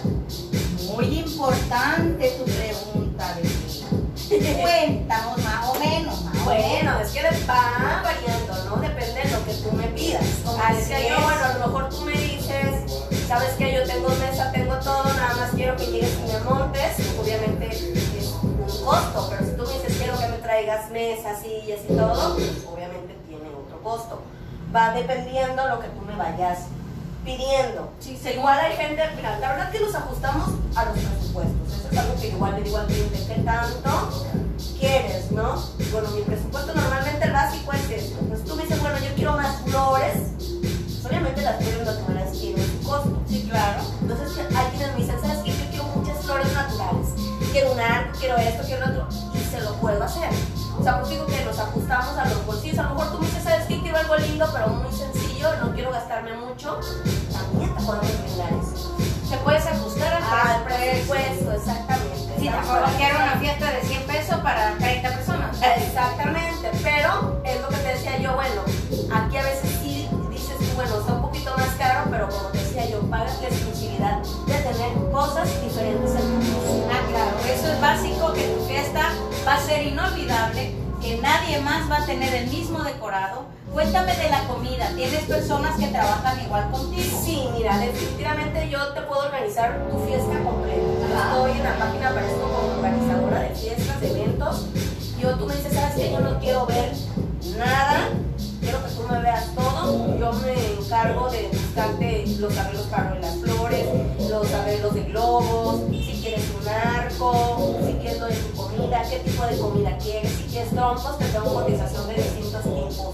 Muy importante tu pregunta, de mí. Cuéntanos más o menos, Bueno, es que va variando, ¿no? Depende de lo que tú me pidas. Como Así decía es. yo, bueno, a lo mejor tú me dices, sabes que yo tengo mesa, tengo todo, nada más quiero que llegues y me montes. Obviamente es un costo, pero si tú me dices quiero que me traigas mesas, sillas y todo, pues, obviamente tiene otro costo. Va dependiendo lo que tú me vayas pidiendo. Sí, Igual hay gente, mira, la verdad que nos ajustamos a los presupuestos. Eso es algo que igual le digo al cliente, ¿qué tanto quieres, no? Bueno, mi presupuesto normalmente el básico es esto. Pues tú me dices, bueno, yo quiero más flores, pues obviamente las flores naturales tienen su costo. Sí, claro. Entonces hay quienes me dicen, ¿sabes qué? Yo quiero muchas flores naturales. Quiero un arco, quiero esto, quiero lo otro. Y se lo puedo hacer. O sea, pues digo que nos ajustamos a los bolsillos. A lo mejor tú me dices, ¿sabes qué? Quiero algo lindo, pero muy sencillo, no quiero gastarme mucho. También te podemos brindar eso. Te puedes ajustar Al presupuesto, exactamente. Si te acuerdas que era una fiesta de 100 pesos para 30 personas. Exactamente, pero es lo que te decía yo, bueno, aquí a veces sí dices, bueno, está un poquito más caro, pero como te decía yo, pagas la exclusividad de tener cosas diferentes en tu vida. Ah, claro, eso es básico, que tu fiesta va a ser inolvidable, que nadie más va a tener el mismo decorado. Cuéntame de la comida, ¿tienes personas que trabajan igual contigo? Sí, mira, definitivamente yo te puedo organizar tu fiesta completa. Yo estoy en la página, aparezco como organizadora de fiestas, de eventos. Tú me dices, ¿sabes qué? Yo no quiero ver nada, quiero que tú me veas todo. Yo me encargo de buscarte los arreglos para las flores, los arreglos de globos, si quieres un arco, si quieres lo de tu comida, qué tipo de comida quieres. Si quieres trompos, te tengo cotización de distintos tipos.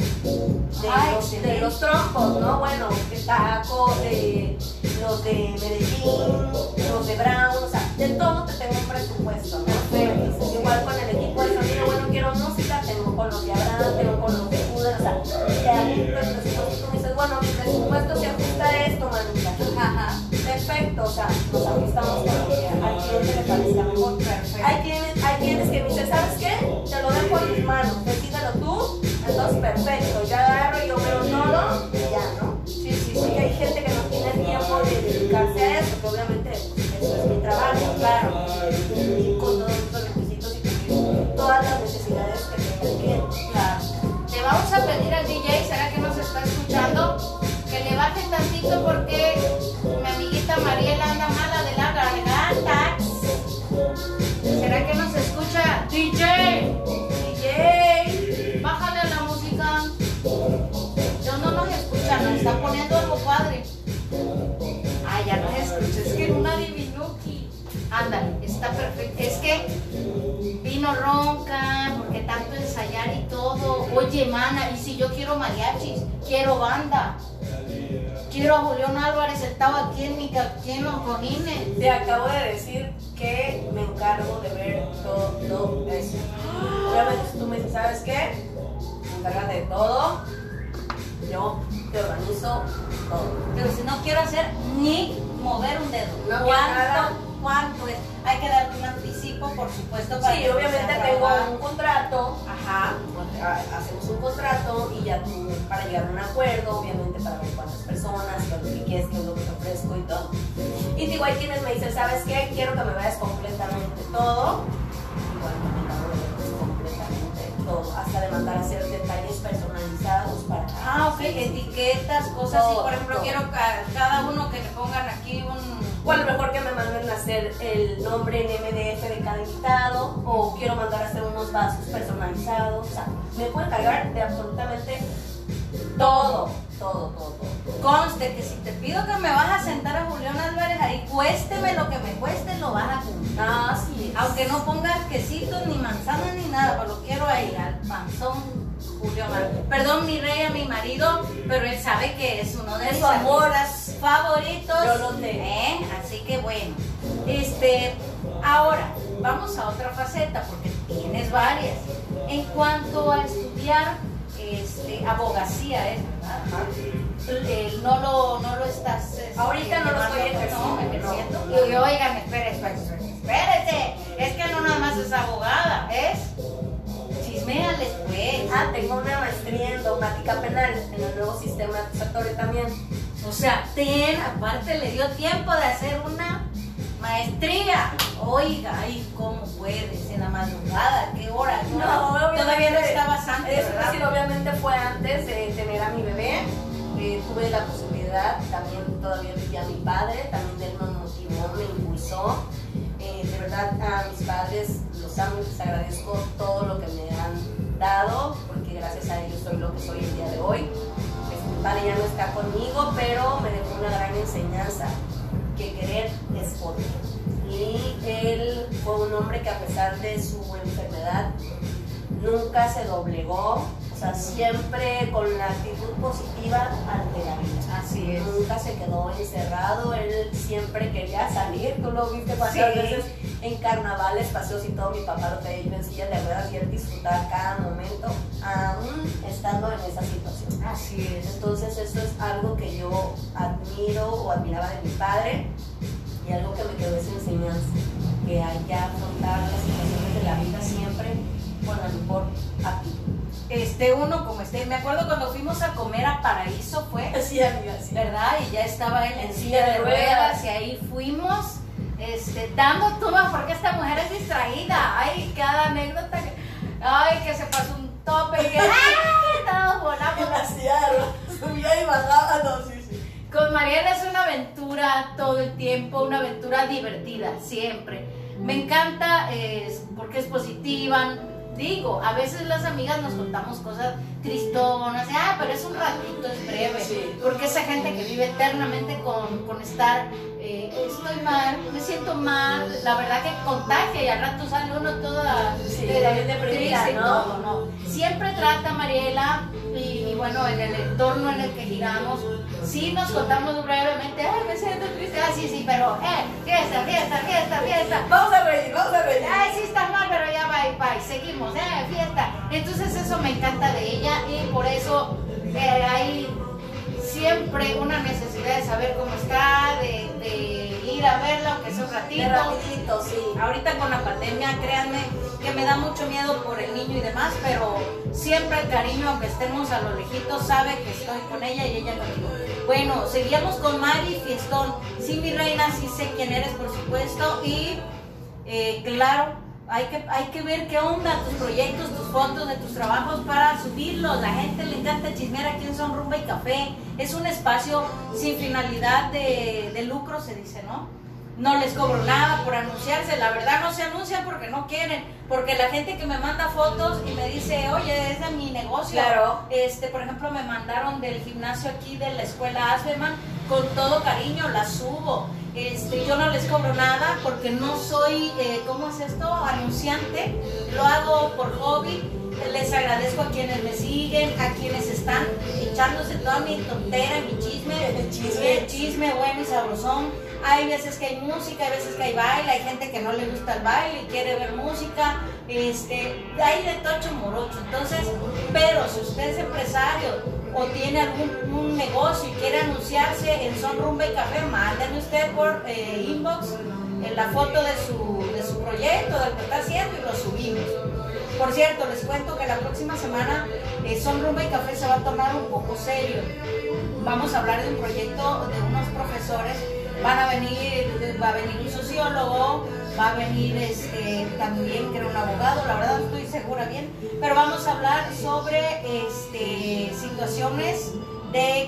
De los trompos, ¿no? Bueno, de tacos, de los de Medellín, los de Brown, o sea, de todo te tengo un presupuesto, ¿no? Entonces, igual con el equipo de sonido, bueno, quiero música, tengo con los de Abraham, tengo con los de Judas, o sea, te hago un presupuesto y tú me dices, bueno, mi presupuesto se ajusta a esto, manita. Ajá, perfecto, o sea, nos ajustamos con lo que al cliente le parezca mejor. Perfecto. Hay quienes que me dicen, ¿sabes qué? Te lo dejo en tus manos, decídelo tú. Entonces, perfecto, ya agarro, yo veo todo y ya, ¿no? Sí. Porque hay gente que no tiene tiempo de dedicarse a eso, que obviamente pues, eso es mi trabajo, claro. Y con todos los requisitos y cumplir todas las necesidades que tenga el cliente. Claro. Le vamos a pedir al DJ, ¿será que nos está escuchando? Que le baje tantito porque mi amiguita Ándale, está perfecto. Es que vino ronca, porque tanto ensayar y todo. Oye, mana, y si yo quiero mariachis, quiero banda, quiero a Julián Álvarez sentado aquí en los cojines. Te acabo de decir que me encargo de ver todo eso. Obviamente si tú me dices, ¿sabes qué? Encárgate de todo, yo te organizo todo. Pero si no quiero hacer ni mover un dedo. No quiero nada. ¿Cuánto es? Hay que darte un anticipo, por supuesto, para Sí, que obviamente sea tengo grabado. un contrato. Ajá. Hacemos un contrato y ya tú para llegar a un acuerdo, obviamente para ver cuántas personas, qué es lo que quieres, qué es lo que te ofrezco y todo. Y digo, hay quienes me dicen, ¿sabes qué? Quiero que me veas completamente todo. Igual me encargo de verles completamente todo, hasta de mandar a hacer detalles personalizados para... Ok, etiquetas, cosas así. Todo, Por ejemplo, todo. quiero cada uno que le pongan aquí un... O a lo mejor que me manden a hacer el nombre en MDF de cada invitado, o quiero mandar a hacer unos vasos personalizados. O sea, me puedo encargar de absolutamente todo. Conste que si te pido que me vas a sentar a Julián Álvarez ahí, cuésteme lo que me cueste, lo vas a cumplir. Así es. Aunque no pongas quesitos, ni manzanas, ni nada, pero lo quiero ahí, al panzón Julián Álvarez. Perdón, mi rey, a mi marido, pero él sabe que es uno de Es mis su amor. artistas favoritos. Yo lo tengo. Así que bueno. Ahora, vamos a otra faceta, porque tienes varias. En cuanto a estudiar abogacía, ¿es verdad? No lo estás... Ahorita no lo estoy ejerciendo. No, ejerciendo. No. Y oigan, espérese, es que no nada más es abogada, es chisméales pues. Tengo una maestría en dogmática penal en el nuevo sistema acusatorio también. O sea, aparte le dio tiempo de hacer una maestría. Oiga, ay, ¿cómo puedes? En la madrugada, ¿qué hora? Todavía no estabas antes, Eso ¿verdad? sí, obviamente fue antes de tener a mi bebé. Tuve la posibilidad, también todavía vivía mi padre, también él me motivó, me impulsó. De verdad, a mis padres los amo y les agradezco todo lo que me han dado, porque gracias a ellos soy lo que soy el día de hoy. Mi padre ya no está conmigo, pero me dejó una gran enseñanza, que querer es poder. Y él fue un hombre que a pesar de su enfermedad nunca se doblegó, o sea, siempre con la actitud positiva ante la vida. Así es. Nunca se quedó encerrado, él siempre quería salir. Tú lo viste cuántas Sí. veces en carnavales, paseos y todo, mi papá lo traía en silla de ruedas y él disfrutaba cada momento, aún estando en esa situación. Así es. Entonces eso es algo que yo admiro o admiraba de mi padre, y algo que me quedó esa enseñanza, que hay que afrontar las situaciones de la vida siempre con la mejor actitud. Uno como me acuerdo cuando fuimos a comer a Paraíso, fue, Sí, amiga, sí. ¿verdad? Y ya estaba él en silla de ruedas y ahí fuimos dando tumbas porque esta mujer es distraída. Ay, cada anécdota que se pasó un tope y que todos volamos. Demasiado. Subía y bajaba, no, sí. Con Mariela es una aventura todo el tiempo, una aventura divertida, siempre. Me encanta porque es positiva. Digo, a veces las amigas nos contamos cosas tristonas, pero es un ratito, es breve. Sí. Porque esa gente que vive eternamente con estar, estoy mal, me siento mal, la verdad que contagia y al rato sale uno toda también deprimida, triste y ¿no? todo, ¿no? Siempre trata Mariela y bueno, en el entorno en el que giramos, sí nos contamos brevemente, me siento triste, sí, pero fiesta. Vamos a reír. Sí estás mal, pero ya bye, seguimos, fiesta. Entonces eso me encanta de ella y por eso hay siempre una necesidad de saber cómo está, de ir a verla, aunque sea un ratito. De rapidito, sí. Ahorita con la pandemia, créanme que me da mucho miedo por el niño y demás, pero siempre el cariño, aunque estemos a lo lejitos, sabe que estoy con ella y ella conmigo. Bueno, seguíamos con Mari Fiestón. Sí, mi reina, sí sé quién eres, por supuesto, y claro, hay que ver qué onda, tus proyectos, tus fotos de tus trabajos para subirlos. La gente le encanta chismear aquí en Son Rumba y Café. Es un espacio sin finalidad de lucro, se dice, ¿no? No les cobro nada por anunciarse, la verdad no se anuncian porque no quieren, porque la gente que me manda fotos y me dice, oye, es de mi negocio. Claro. Por ejemplo, me mandaron del gimnasio aquí de la escuela Asbeman, con todo cariño la subo. Yo no les cobro nada porque no soy, ¿cómo es esto? Anunciante. Lo hago por hobby. Les agradezco a quienes me siguen, a quienes están echándose toda mi tontera, mi chisme bueno y sabrosón. Hay veces que hay música, hay veces que hay baile, hay gente que no le gusta el baile y quiere ver música. Hay de tocho morocho. Entonces, pero si usted es empresario o tiene algún negocio y quiere anunciarse en Son Rumba y Café, mándenme usted por inbox la foto de su proyecto, del que está haciendo, y lo subimos. Por cierto, les cuento que la próxima semana Son Rumba y Café se va a tomar un poco serio. Vamos a hablar de un proyecto de unos profesores. Va a venir un sociólogo, va a venir también, creo, un abogado, la verdad no estoy segura bien, pero vamos a hablar sobre situaciones de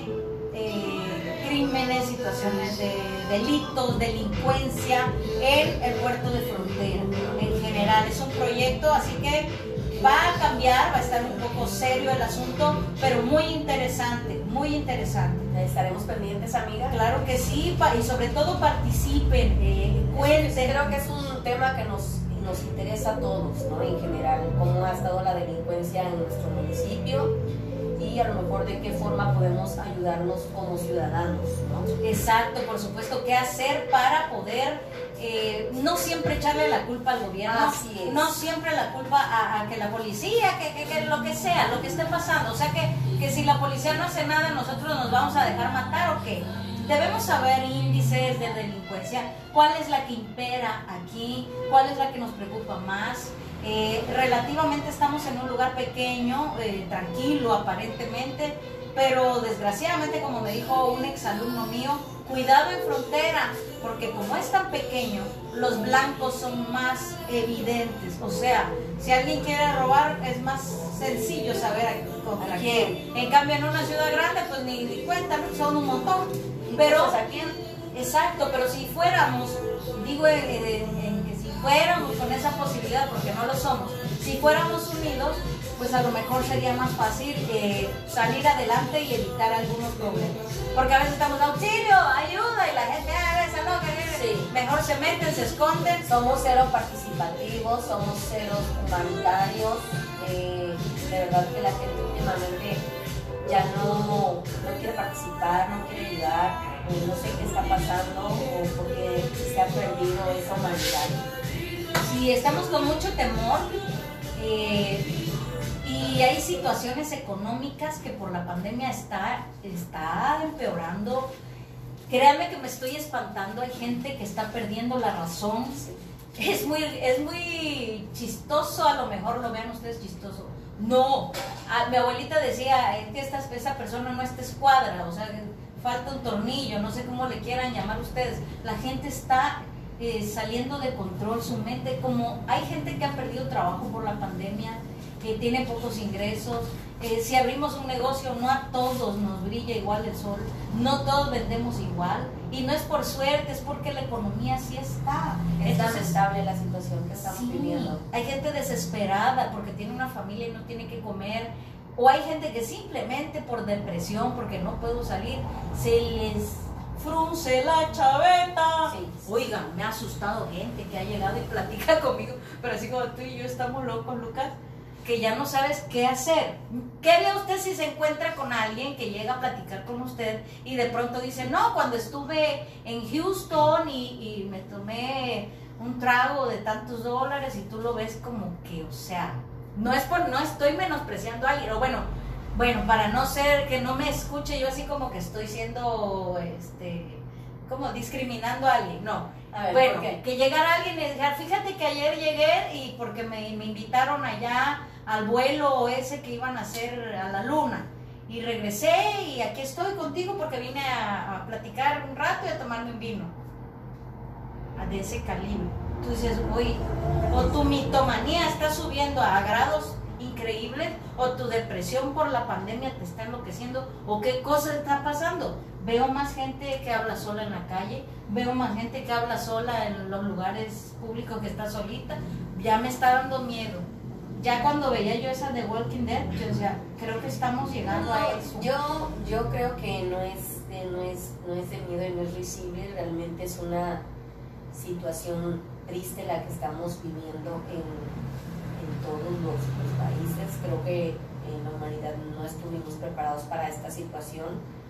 crímenes, situaciones de delitos, delincuencia en el puerto de frontera en general. Es un proyecto, así que va a cambiar, va a estar un poco serio el asunto, pero muy interesante, muy interesante. Estaremos pendientes, amiga. Claro que sí, y sobre todo participen, cuenten. Creo que es un tema que nos interesa a todos, ¿no? En general, cómo ha estado la delincuencia en nuestro municipio y a lo mejor de qué forma podemos ayudarnos como ciudadanos, ¿no? Exacto, por supuesto, qué hacer para poder no siempre echarle la culpa al gobierno, Así es. No siempre la culpa a que la policía, que lo que sea, lo que esté pasando, o sea que si la policía no hace nada, nosotros nos vamos a dejar matar o qué. Debemos saber índices de delincuencia, cuál es la que impera aquí, cuál es la que nos preocupa más. Relativamente estamos en un lugar pequeño, tranquilo aparentemente, pero desgraciadamente, como me dijo un exalumno mío, cuidado en frontera, porque como es tan pequeño, los blancos son más evidentes. O sea, si alguien quiere robar, es más sencillo saber contra quién. En cambio, en una ciudad grande, pues ni cuenta, son un montón. Pero, exacto, pero si fuéramos, digo en que si fuéramos con esa posibilidad, porque no lo somos, si fuéramos unidos, pues a lo mejor sería más fácil salir adelante y evitar algunos problemas. Porque a veces estamos auxilio, ayuda, y la gente, esa no, sí. Mejor se meten, se esconden. Somos cero participativos, somos cero humanitarios. De verdad que la gente últimamente ya no quiere participar, no quiere ayudar, no sé qué está pasando o porque se ha perdido esa humanidad. Sí, estamos con mucho temor. Y hay situaciones económicas que por la pandemia está empeorando. Créanme que me estoy espantando, hay gente que está perdiendo la razón. Es muy chistoso, a lo mejor lo vean ustedes chistoso. No, mi abuelita decía, es que esa persona no está escuadra, o sea, falta un tornillo, no sé cómo le quieran llamar ustedes. La gente está saliendo de control, su mente, como hay gente que ha perdido trabajo por la pandemia, que tiene pocos ingresos. Si abrimos un negocio, no a todos nos brilla igual el sol, no todos vendemos igual, y no es por suerte, es porque la economía sí está. Es lamentable la situación que estamos viviendo. Hay gente desesperada porque tiene una familia y no tiene que comer, o hay gente que simplemente por depresión, porque no puedo salir, se les frunce la chaveta. Sí. Oigan, me ha asustado gente que ha llegado y platica conmigo, pero así como tú y yo estamos locos, Lucas, que ya no sabes qué hacer. ¿Qué haría usted si se encuentra con alguien que llega a platicar con usted y de pronto dice, no, cuando estuve en Houston y me tomé un trago de tantos dólares, y tú lo ves como que, o sea, no estoy menospreciando a alguien, o bueno, para no ser que no me escuche yo así como que estoy siendo, como discriminando a alguien, no. A ver, bueno, que llegara alguien y dijera, fíjate que ayer llegué y porque me invitaron allá al vuelo ese que iban a hacer a la luna, y regresé y aquí estoy contigo porque vine a platicar un rato y a tomarme un vino de ese calibre. Tú dices, oye, o tu mitomanía está subiendo a grados increíbles, o tu depresión por la pandemia te está enloqueciendo, o qué cosa está pasando. Veo más gente que habla sola en la calle, veo más gente que habla sola en los lugares públicos, que está solita. Ya me está dando miedo. Ya cuando veía yo esa de Walking Dead, yo decía, creo que estamos llegando a eso. Yo creo que no es de no es de miedo y no es risible, realmente es una situación triste la que estamos viviendo en todos los países. Creo que en la humanidad no estuvimos preparados para esta situación,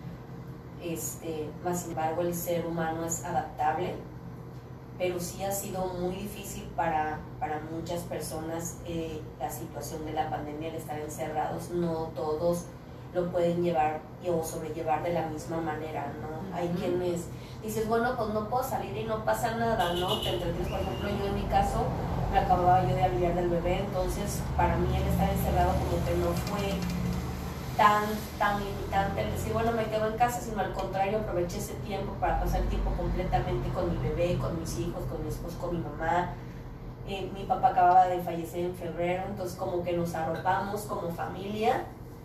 más sin embargo el ser humano es adaptable, pero sí ha sido muy difícil para muchas personas la situación de la pandemia, el estar encerrados. No todos lo pueden llevar o sobrellevar de la misma manera, ¿no? Hay quienes dices, bueno, pues no puedo salir y no pasa nada, ¿no? Te entretienes. Por ejemplo, yo en mi caso me acababa yo de aliviar del bebé, entonces para mí el estar encerrado como que no fue tan limitante el decir, bueno, me quedo en casa, sino al contrario, aproveché ese tiempo para pasar tiempo completamente con mi bebé, con mis hijos, con mi esposo, con mi mamá. Mi papá acababa de fallecer en febrero, entonces como que nos arropamos como familia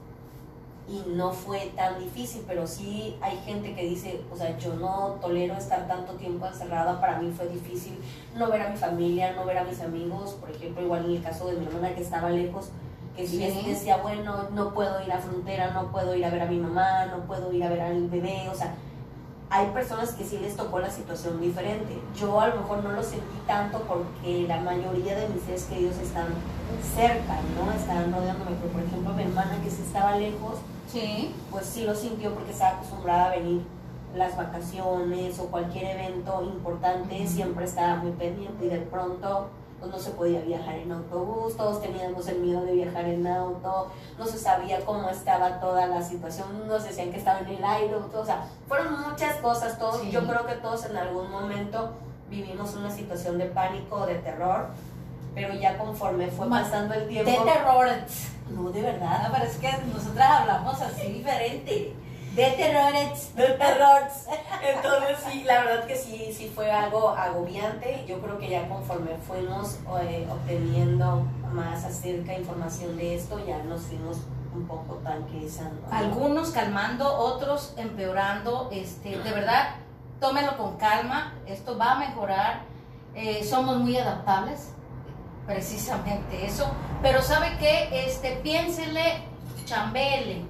y no fue tan difícil, pero sí hay gente que dice, o sea, yo no tolero estar tanto tiempo encerrada, para mí fue difícil no ver a mi familia, no ver a mis amigos. Por ejemplo, igual en el caso de mi hermana que estaba lejos, que si decía, bueno, no puedo ir a frontera, no puedo ir a ver a mi mamá, no puedo ir a ver al bebé, o sea, hay personas que sí les tocó la situación diferente. Yo a lo mejor no lo sentí tanto porque la mayoría de mis seres queridos están cerca, ¿no? Están rodeándome, pero por ejemplo mi hermana que sí estaba lejos, pues sí lo sintió porque estaba acostumbrada a venir las vacaciones o cualquier evento importante, siempre estaba muy pendiente y de pronto pues no se podía viajar en autobús, todos teníamos el miedo de viajar en auto, no se sabía cómo estaba toda la situación, nos decían que estaba en el aire, o sea, fueron muchas cosas, todos, yo creo que todos en algún momento vivimos una situación de pánico, de terror, pero ya conforme fue pasando el tiempo... De terror. No, de verdad. No, pero es que nosotras hablamos así diferente. De terrores. De terror. Entonces sí, la verdad que sí fue algo agobiante. Yo creo que ya conforme fuimos obteniendo más acerca información de esto, ya nos fuimos un poco tranquilizando, ¿no? Algunos calmando, otros empeorando. De verdad, tómenlo con calma, esto va a mejorar. Somos muy adaptables, precisamente eso. Pero ¿sabe qué? Piénsele, chambele.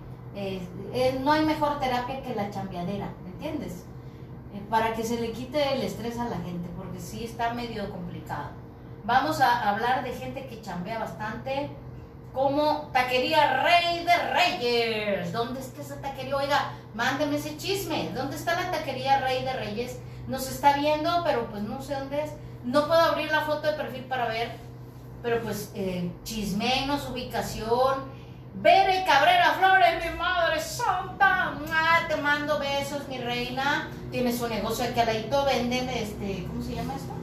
No hay mejor terapia que la chambeadera, ¿me entiendes? Para que se le quite el estrés a la gente, porque sí está medio complicado. Vamos a hablar de gente que chambea bastante, como Taquería Rey de Reyes. ¿Dónde está esa taquería? Oiga, mándeme ese chisme. ¿Dónde está la Taquería Rey de Reyes? Nos está viendo, pero pues no sé dónde es. No puedo abrir la foto de perfil para ver, pero pues chismenos, ubicación. Bere Cabrera Flores, mi madre santa, te mando besos, mi reina. Tiene su negocio aquí al ladito, venden ¿cómo se llama esto?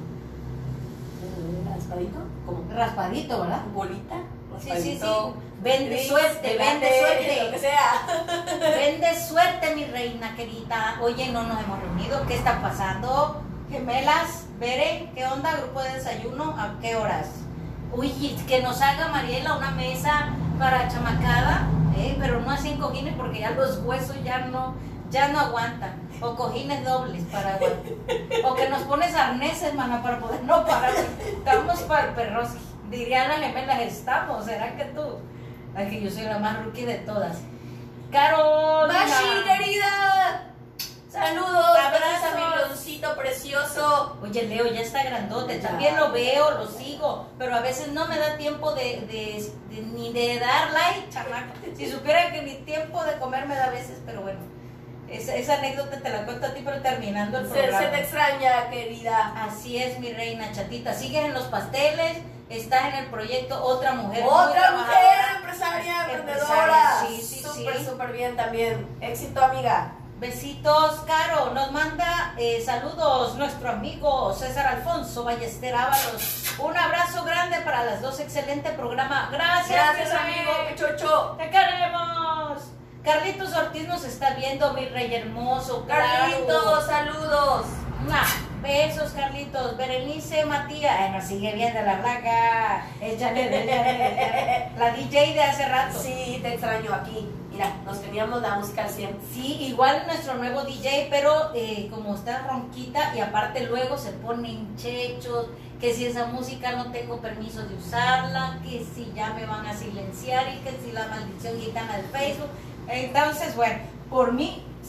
¿Raspadito? ¿Cómo? Raspadito, ¿verdad? ¿Bolita? Sí. Vende suerte, vende suerte. Lo que sea. Vende suerte, mi reina querida. Oye, no nos hemos reunido, ¿qué está pasando? Gemelas, Bere, ¿qué onda? Grupo de desayuno, ¿a qué horas? Uy, que nos haga Mariela una mesa para chamacada, pero no así en cojines porque ya los huesos ya no aguantan, o cojines dobles para aguantar, o que nos pones arneses, mana, para poder no parar. Estamos para el perros, dirían las gemelas, estamos, ¿será que tú? Ay, que yo soy la más rookie de todas. Carolina. Mashi, querida, saludos, abrazo a mi leoncito precioso. Oye, Leo ya está grandote, también lo veo, lo sigo, pero a veces no me da tiempo ni de dar like, chamaco. Si supiera que ni tiempo de comer me da a veces, pero bueno, esa anécdota te la cuento a ti, pero terminando el programa. Se te extraña, querida. Así es, mi reina chatita. Sigues en los pasteles, estás en el proyecto Otra Mujer. Otra mujer, empresaria, emprendedora. Sí. Súper bien también. Éxito, amiga. Besitos, Caro. Nos manda saludos nuestro amigo César Alfonso Ballester Ábalos. Un abrazo grande para las dos. Excelente programa. Gracias amigo Pichocho. Te queremos. Carlitos Ortiz nos está viendo, mi rey hermoso. Carlitos, saludos. Besos, Carlitos. Berenice Matías. Nos sigue viendo la blanca. Échale. La DJ de hace rato. Sí, te extraño aquí. Mira, nos teníamos la música al 100. Sí, igual nuestro nuevo DJ, pero como está ronquita y aparte luego se ponen chechos, que si esa música no tengo permiso de usarla, que si ya me van a silenciar y que si la maldición gitana del Facebook. Entonces, bueno, por mí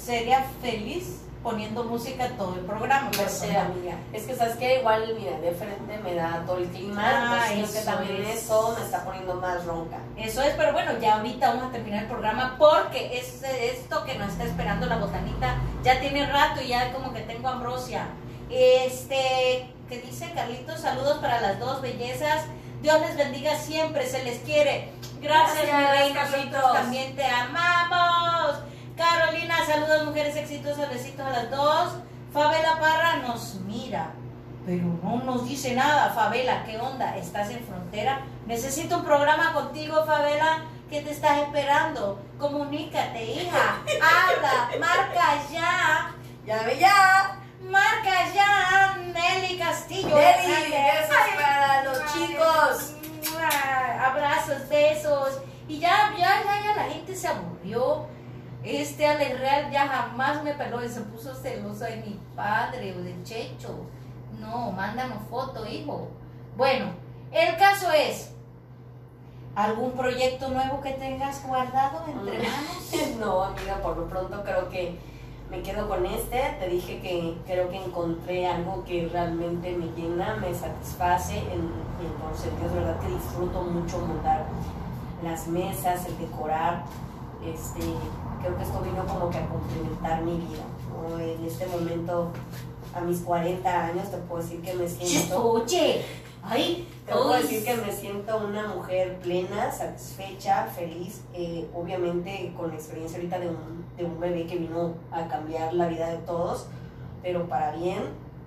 sería feliz poniendo música todo el programa. No sé, amiga. Es que, ¿sabes qué? Igual, mira, de frente me da todo el clima. Entonces creo que también eso me está poniendo más ronca. Eso es, pero bueno, ya ahorita vamos a terminar el programa porque es esto que nos está esperando la botanita. Ya tiene rato y ya como que tengo ambrosia. Que dice Carlitos, saludos para las dos bellezas. Dios les bendiga siempre, se les quiere. Gracias, mi reina, nosotros también te amamos. Carolina, saludos mujeres exitosas, besitos a las dos. Fabela Parra nos mira, pero no nos dice nada. Fabela, ¿qué onda? ¿Estás en frontera? Necesito un programa contigo, Fabela. ¿Qué te estás esperando? Comunícate, hija. Habla, marca ya. ¡Llame ya! Marca ya, Nelly Castillo. Nelly, besos para los chicos. Abrazos, besos. Y ya la gente se aburrió. Alex Real ya jamás me peló y se puso celoso de mi padre o de Checho. No, mándanos foto, hijo. Bueno, el caso es, ¿algún proyecto nuevo que tengas guardado entre manos? No, amiga, por lo pronto creo que me quedo con te dije que creo que encontré algo que realmente me llena, me satisface, por sentidos, ¿verdad? Que disfruto mucho montar las mesas, el decorar, creo que esto vino como que a complementar mi vida, ¿no? En este momento, a mis 40 años, te puedo decir que me siento... ¡Oye! ¡Ay! Te puedo decir que me siento una mujer plena, satisfecha, feliz, obviamente con la experiencia ahorita de un bebé que vino a cambiar la vida de todos, pero para bien.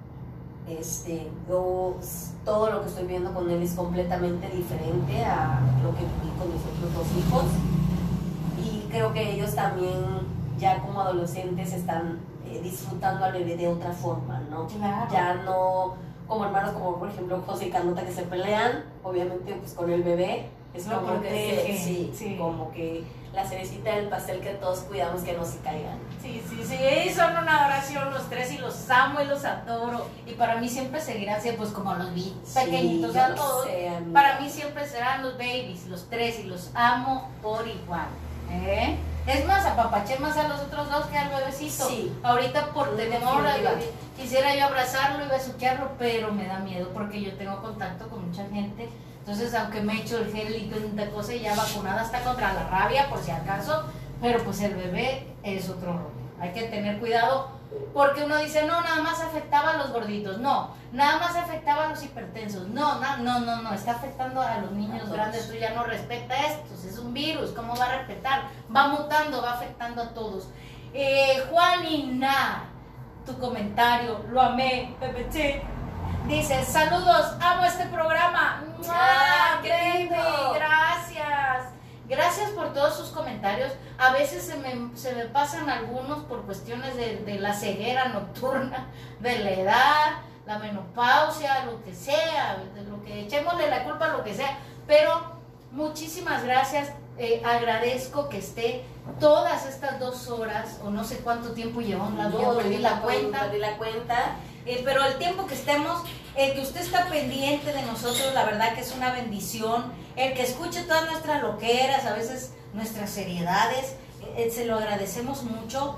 Yo, todo lo que estoy viendo con él es completamente diferente a lo que viví con mis otros dos hijos, y creo que ellos también ya como adolescentes están disfrutando al bebé de otra forma, ¿no? Claro. Ya no como hermanos, como por ejemplo José y Carlota, que se pelean, obviamente pues con el bebé es Lo como que sí. como que la cerecita del pastel que todos cuidamos que no se caigan. Sí, son una adoración los tres y los amo y los adoro. Y para mí siempre seguirán siendo, pues como los vi pequeñitos a todos, para mí siempre serán los babies, los tres, y los amo por igual. Es más, apapaché más a los otros dos que al bebecito. Sí. Ahorita por temor, quisiera yo abrazarlo y besuquearlo, pero me da miedo porque yo tengo contacto con mucha gente. Entonces, aunque me he hecho el gel y tanta cosa, y ya vacunada hasta contra la rabia, por si acaso, pero pues el bebé es otro rollo. Hay que tener cuidado, porque uno dice, no, nada más afectaba a los gorditos, no, nada más afectaba a los hipertensos, no, está afectando a los niños grandes. Tú ya no respeta esto, es un virus, ¿cómo va a respetar? Va mutando, va afectando a todos. Juanina, tu comentario, lo amé, Pepe. Dice, saludos, amo este programa. ¡Qué lindo! Gracias. Gracias por todos sus comentarios. A veces se me pasan algunos por cuestiones de la ceguera nocturna, de la edad, la menopausia, lo que sea, de lo que echémosle la culpa a lo que sea. Pero muchísimas gracias. Agradezco que esté todas estas 2 horas, o no sé cuánto tiempo llevamos, perdí la cuenta. Pero el tiempo que estemos, el que usted está pendiente de nosotros, la verdad que es una bendición. El que escuche todas nuestras loqueras, a veces nuestras seriedades, se lo agradecemos mucho.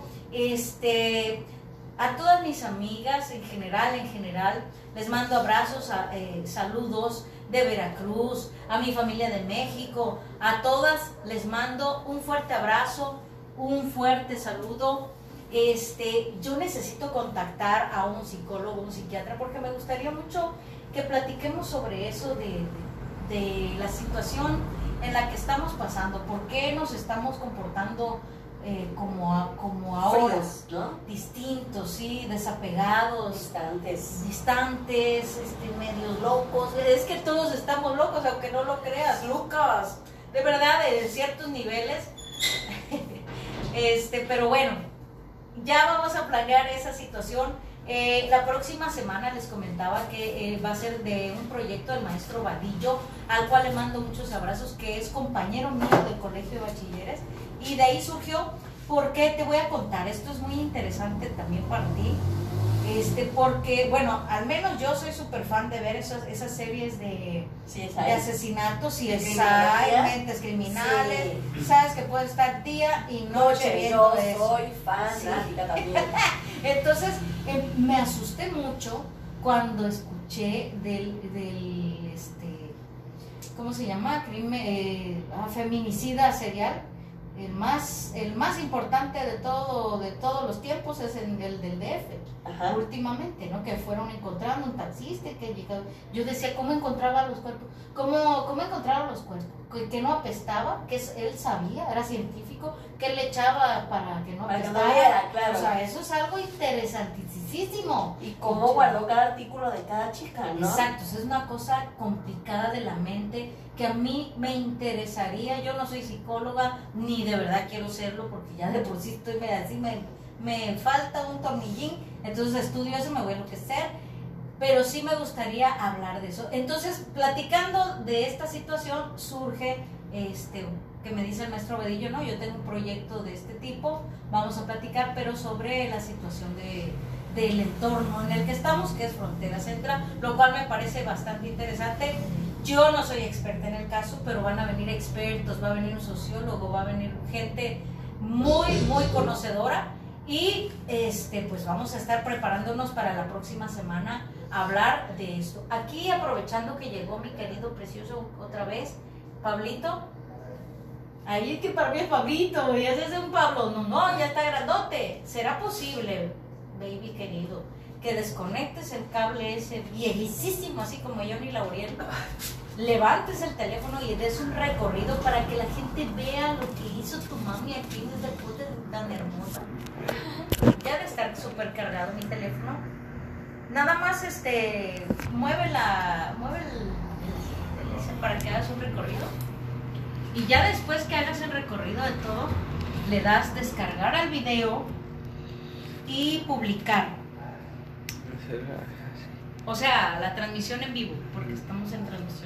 A todas mis amigas en general, les mando abrazos, saludos de Veracruz, a mi familia de México, a todas les mando un fuerte abrazo, un fuerte saludo. Yo necesito contactar a un psicólogo, un psiquiatra, porque me gustaría mucho que platiquemos sobre eso de la situación en la que estamos pasando, por qué nos estamos comportando como ahora, fríos, ¿no? Distintos, sí, desapegados, distantes, medios locos. Es que todos estamos locos, aunque no lo creas, Lucas, de verdad, de ciertos niveles. Pero bueno, ya vamos a planear esa situación. La próxima semana les comentaba que va a ser de un proyecto del maestro Vadillo, al cual le mando muchos abrazos, que es compañero mío del colegio de bachilleres, y de ahí surgió. Porque te voy a contar, esto es muy interesante también para ti. Porque, bueno, al menos yo soy súper fan de ver esas series de asesinatos y mentes criminales. Sí. Sabes que puede estar día y noche viendo eso. Yo soy fanática también. Entonces, me asusté mucho cuando escuché del ¿cómo se llama? Feminicida serial. El más importante de todos los tiempos es el del DF. Ajá. Últimamente, ¿no? Que fueron encontrando un taxista que yo decía, ¿cómo encontraba los cuerpos? ¿Cómo encontraba los cuerpos? Que no apestaba, que él sabía, era científico, que él le echaba para que no apestara. Claro. O sea, eso es algo interesantísimo. Y cómo guardó cada artículo de cada chica, ¿no? Exacto, es una cosa complicada de la mente que a mí me interesaría. Yo no soy psicóloga, ni de verdad quiero serlo, porque ya de por sí estoy así, me falta un tornillín, entonces estudio eso, me voy a enloquecer, pero sí me gustaría hablar de eso. Entonces, platicando de esta situación, surge que me dice el maestro Bedillo, no, yo tengo un proyecto de este tipo, vamos a platicar, pero sobre la situación del entorno en el que estamos, que es Frontera Central, lo cual me parece bastante interesante. Yo no soy experta en el caso, pero van a venir expertos, va a venir un sociólogo, va a venir gente muy conocedora, y pues vamos a estar preparándonos para la próxima semana a hablar de esto. Aquí, aprovechando que llegó mi querido precioso otra vez, Pablito. Ahí es que para mí es Pablito, y ese es un Pablo. No, ya está grandote. ¿Será posible, baby querido, que desconectes el cable ese viejísimo, así como Johnny Lauriel, levantes el teléfono y des un recorrido para que la gente vea lo que hizo tu mami aquí desde el pote tan hermosa? Ya de estar súper cargado mi teléfono. Nada más mueve el para que hagas un recorrido. Y ya después que hagas el recorrido de todo, le das descargar al video y publicar. O sea, la transmisión en vivo, porque estamos en transmisión.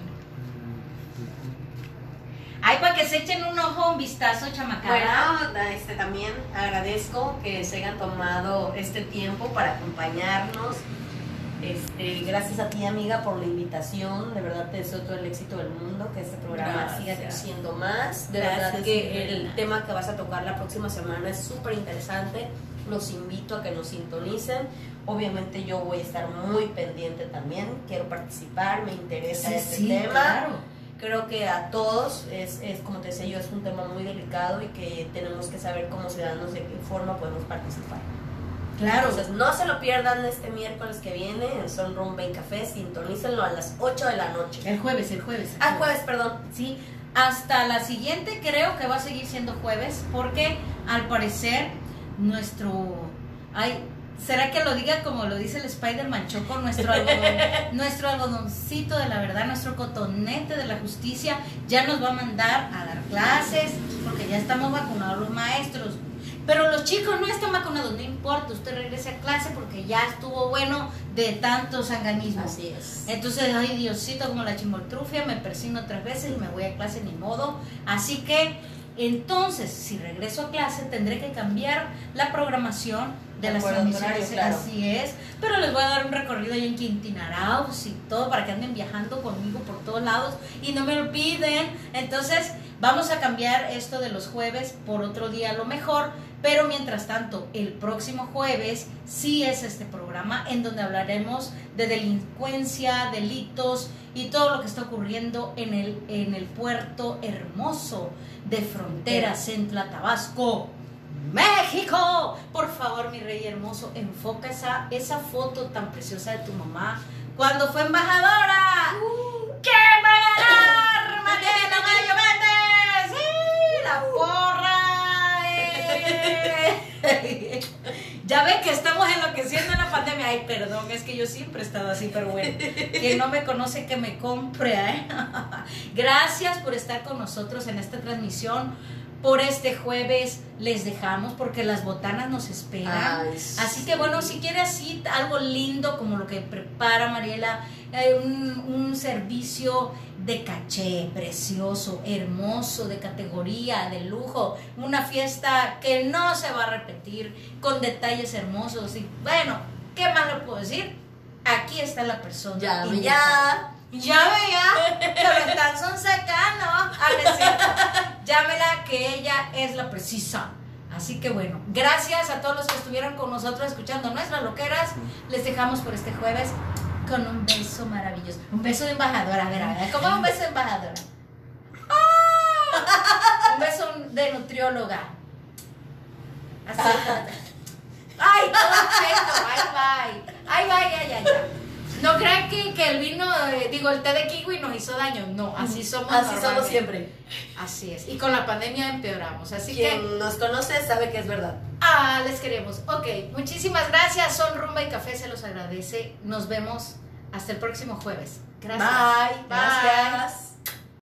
Ay, para que se echen un ojo, un vistazo, chamacada. Bueno, también agradezco que se hayan tomado este tiempo para acompañarnos. Gracias a ti, amiga, por la invitación. De verdad te deseo todo el éxito del mundo, que este programa siga creciendo más. De verdad que el tema que vas a tocar la próxima semana es súper interesante. Los invito a que nos sintonicen. Obviamente yo voy a estar muy pendiente también. Quiero participar, me interesa este tema. Claro. Creo que a todos, es como te decía yo, es un tema muy delicado y que tenemos que saber como ciudadanos de qué forma podemos participar. Claro. Entonces no se lo pierdan este miércoles que viene en Son Rumba y Café, sintonícenlo a las 8 de la noche. El jueves. Jueves, perdón. Sí, hasta la siguiente creo que va a seguir siendo jueves, porque al parecer ¿será que lo diga como lo dice el Spider-Man Choco? Nuestro algodoncito de la verdad, nuestro cotonete de la justicia, ya nos va a mandar a dar clases, porque ya estamos vacunados los maestros. Pero los chicos no están vacunados, no importa, usted regrese a clase porque ya estuvo bueno de tantos sanganismos. Así es. Entonces, ay, Diosito, como la chimoltrufia, me persino 3 veces y me voy a clase, ni modo. Así que, entonces, si regreso a clase, tendré que cambiar la programación de las transmisiones, claro. Así es, pero les voy a dar un recorrido ahí en Quintana Roo y todo para que anden viajando conmigo por todos lados y no me lo piden. Entonces vamos a cambiar esto de los jueves por otro día a lo mejor, pero mientras tanto el próximo jueves sí es este programa en donde hablaremos de delincuencia, delitos y todo lo que está ocurriendo en el puerto hermoso de Frontera Central, Tabasco, México. Por favor, mi rey hermoso, enfoca esa foto tan preciosa de tu mamá cuando fue embajadora. ¿Quién va a ganar? Mariela Mayo Méndez. ¡Sí! ¡La porra! Ya ven que estamos enloqueciendo en la pandemia. Ay, perdón, es que yo siempre he estado así, pero bueno, quien no me conoce que me compre, ¿eh? Gracias por estar con nosotros en esta transmisión. Por este jueves les dejamos porque las botanas nos esperan. Ay, sí. Así que bueno, si quiere así algo lindo como lo que prepara Mariela, un servicio de caché, precioso, hermoso, de categoría, de lujo, una fiesta que no se va a repetir, con detalles hermosos y bueno, ¿Qué más le puedo decir? Aquí está la persona. Llame indicada. ya. Llame ya, que lo están sonsacando. No es cierto. Llámela, que ella es la precisa. Así que bueno, gracias a todos los que estuvieron con nosotros escuchando nuestras loqueras. Les dejamos por este jueves con un beso maravilloso. Un beso de embajadora, a ver, ¿cómo un beso de embajadora? ¡Oh! Un beso de nutrióloga. Así. Ay, perfecto, ay, no crean que el vino, el té de kiwi nos hizo daño. No, así somos. Así somos siempre. Así es. Y con la pandemia empeoramos. Así Quien que nos conoce sabe que es verdad. les queremos. Ok, muchísimas gracias. Son Rumba y Café, se los agradece. Nos vemos hasta el próximo jueves. Gracias. Bye. Gracias.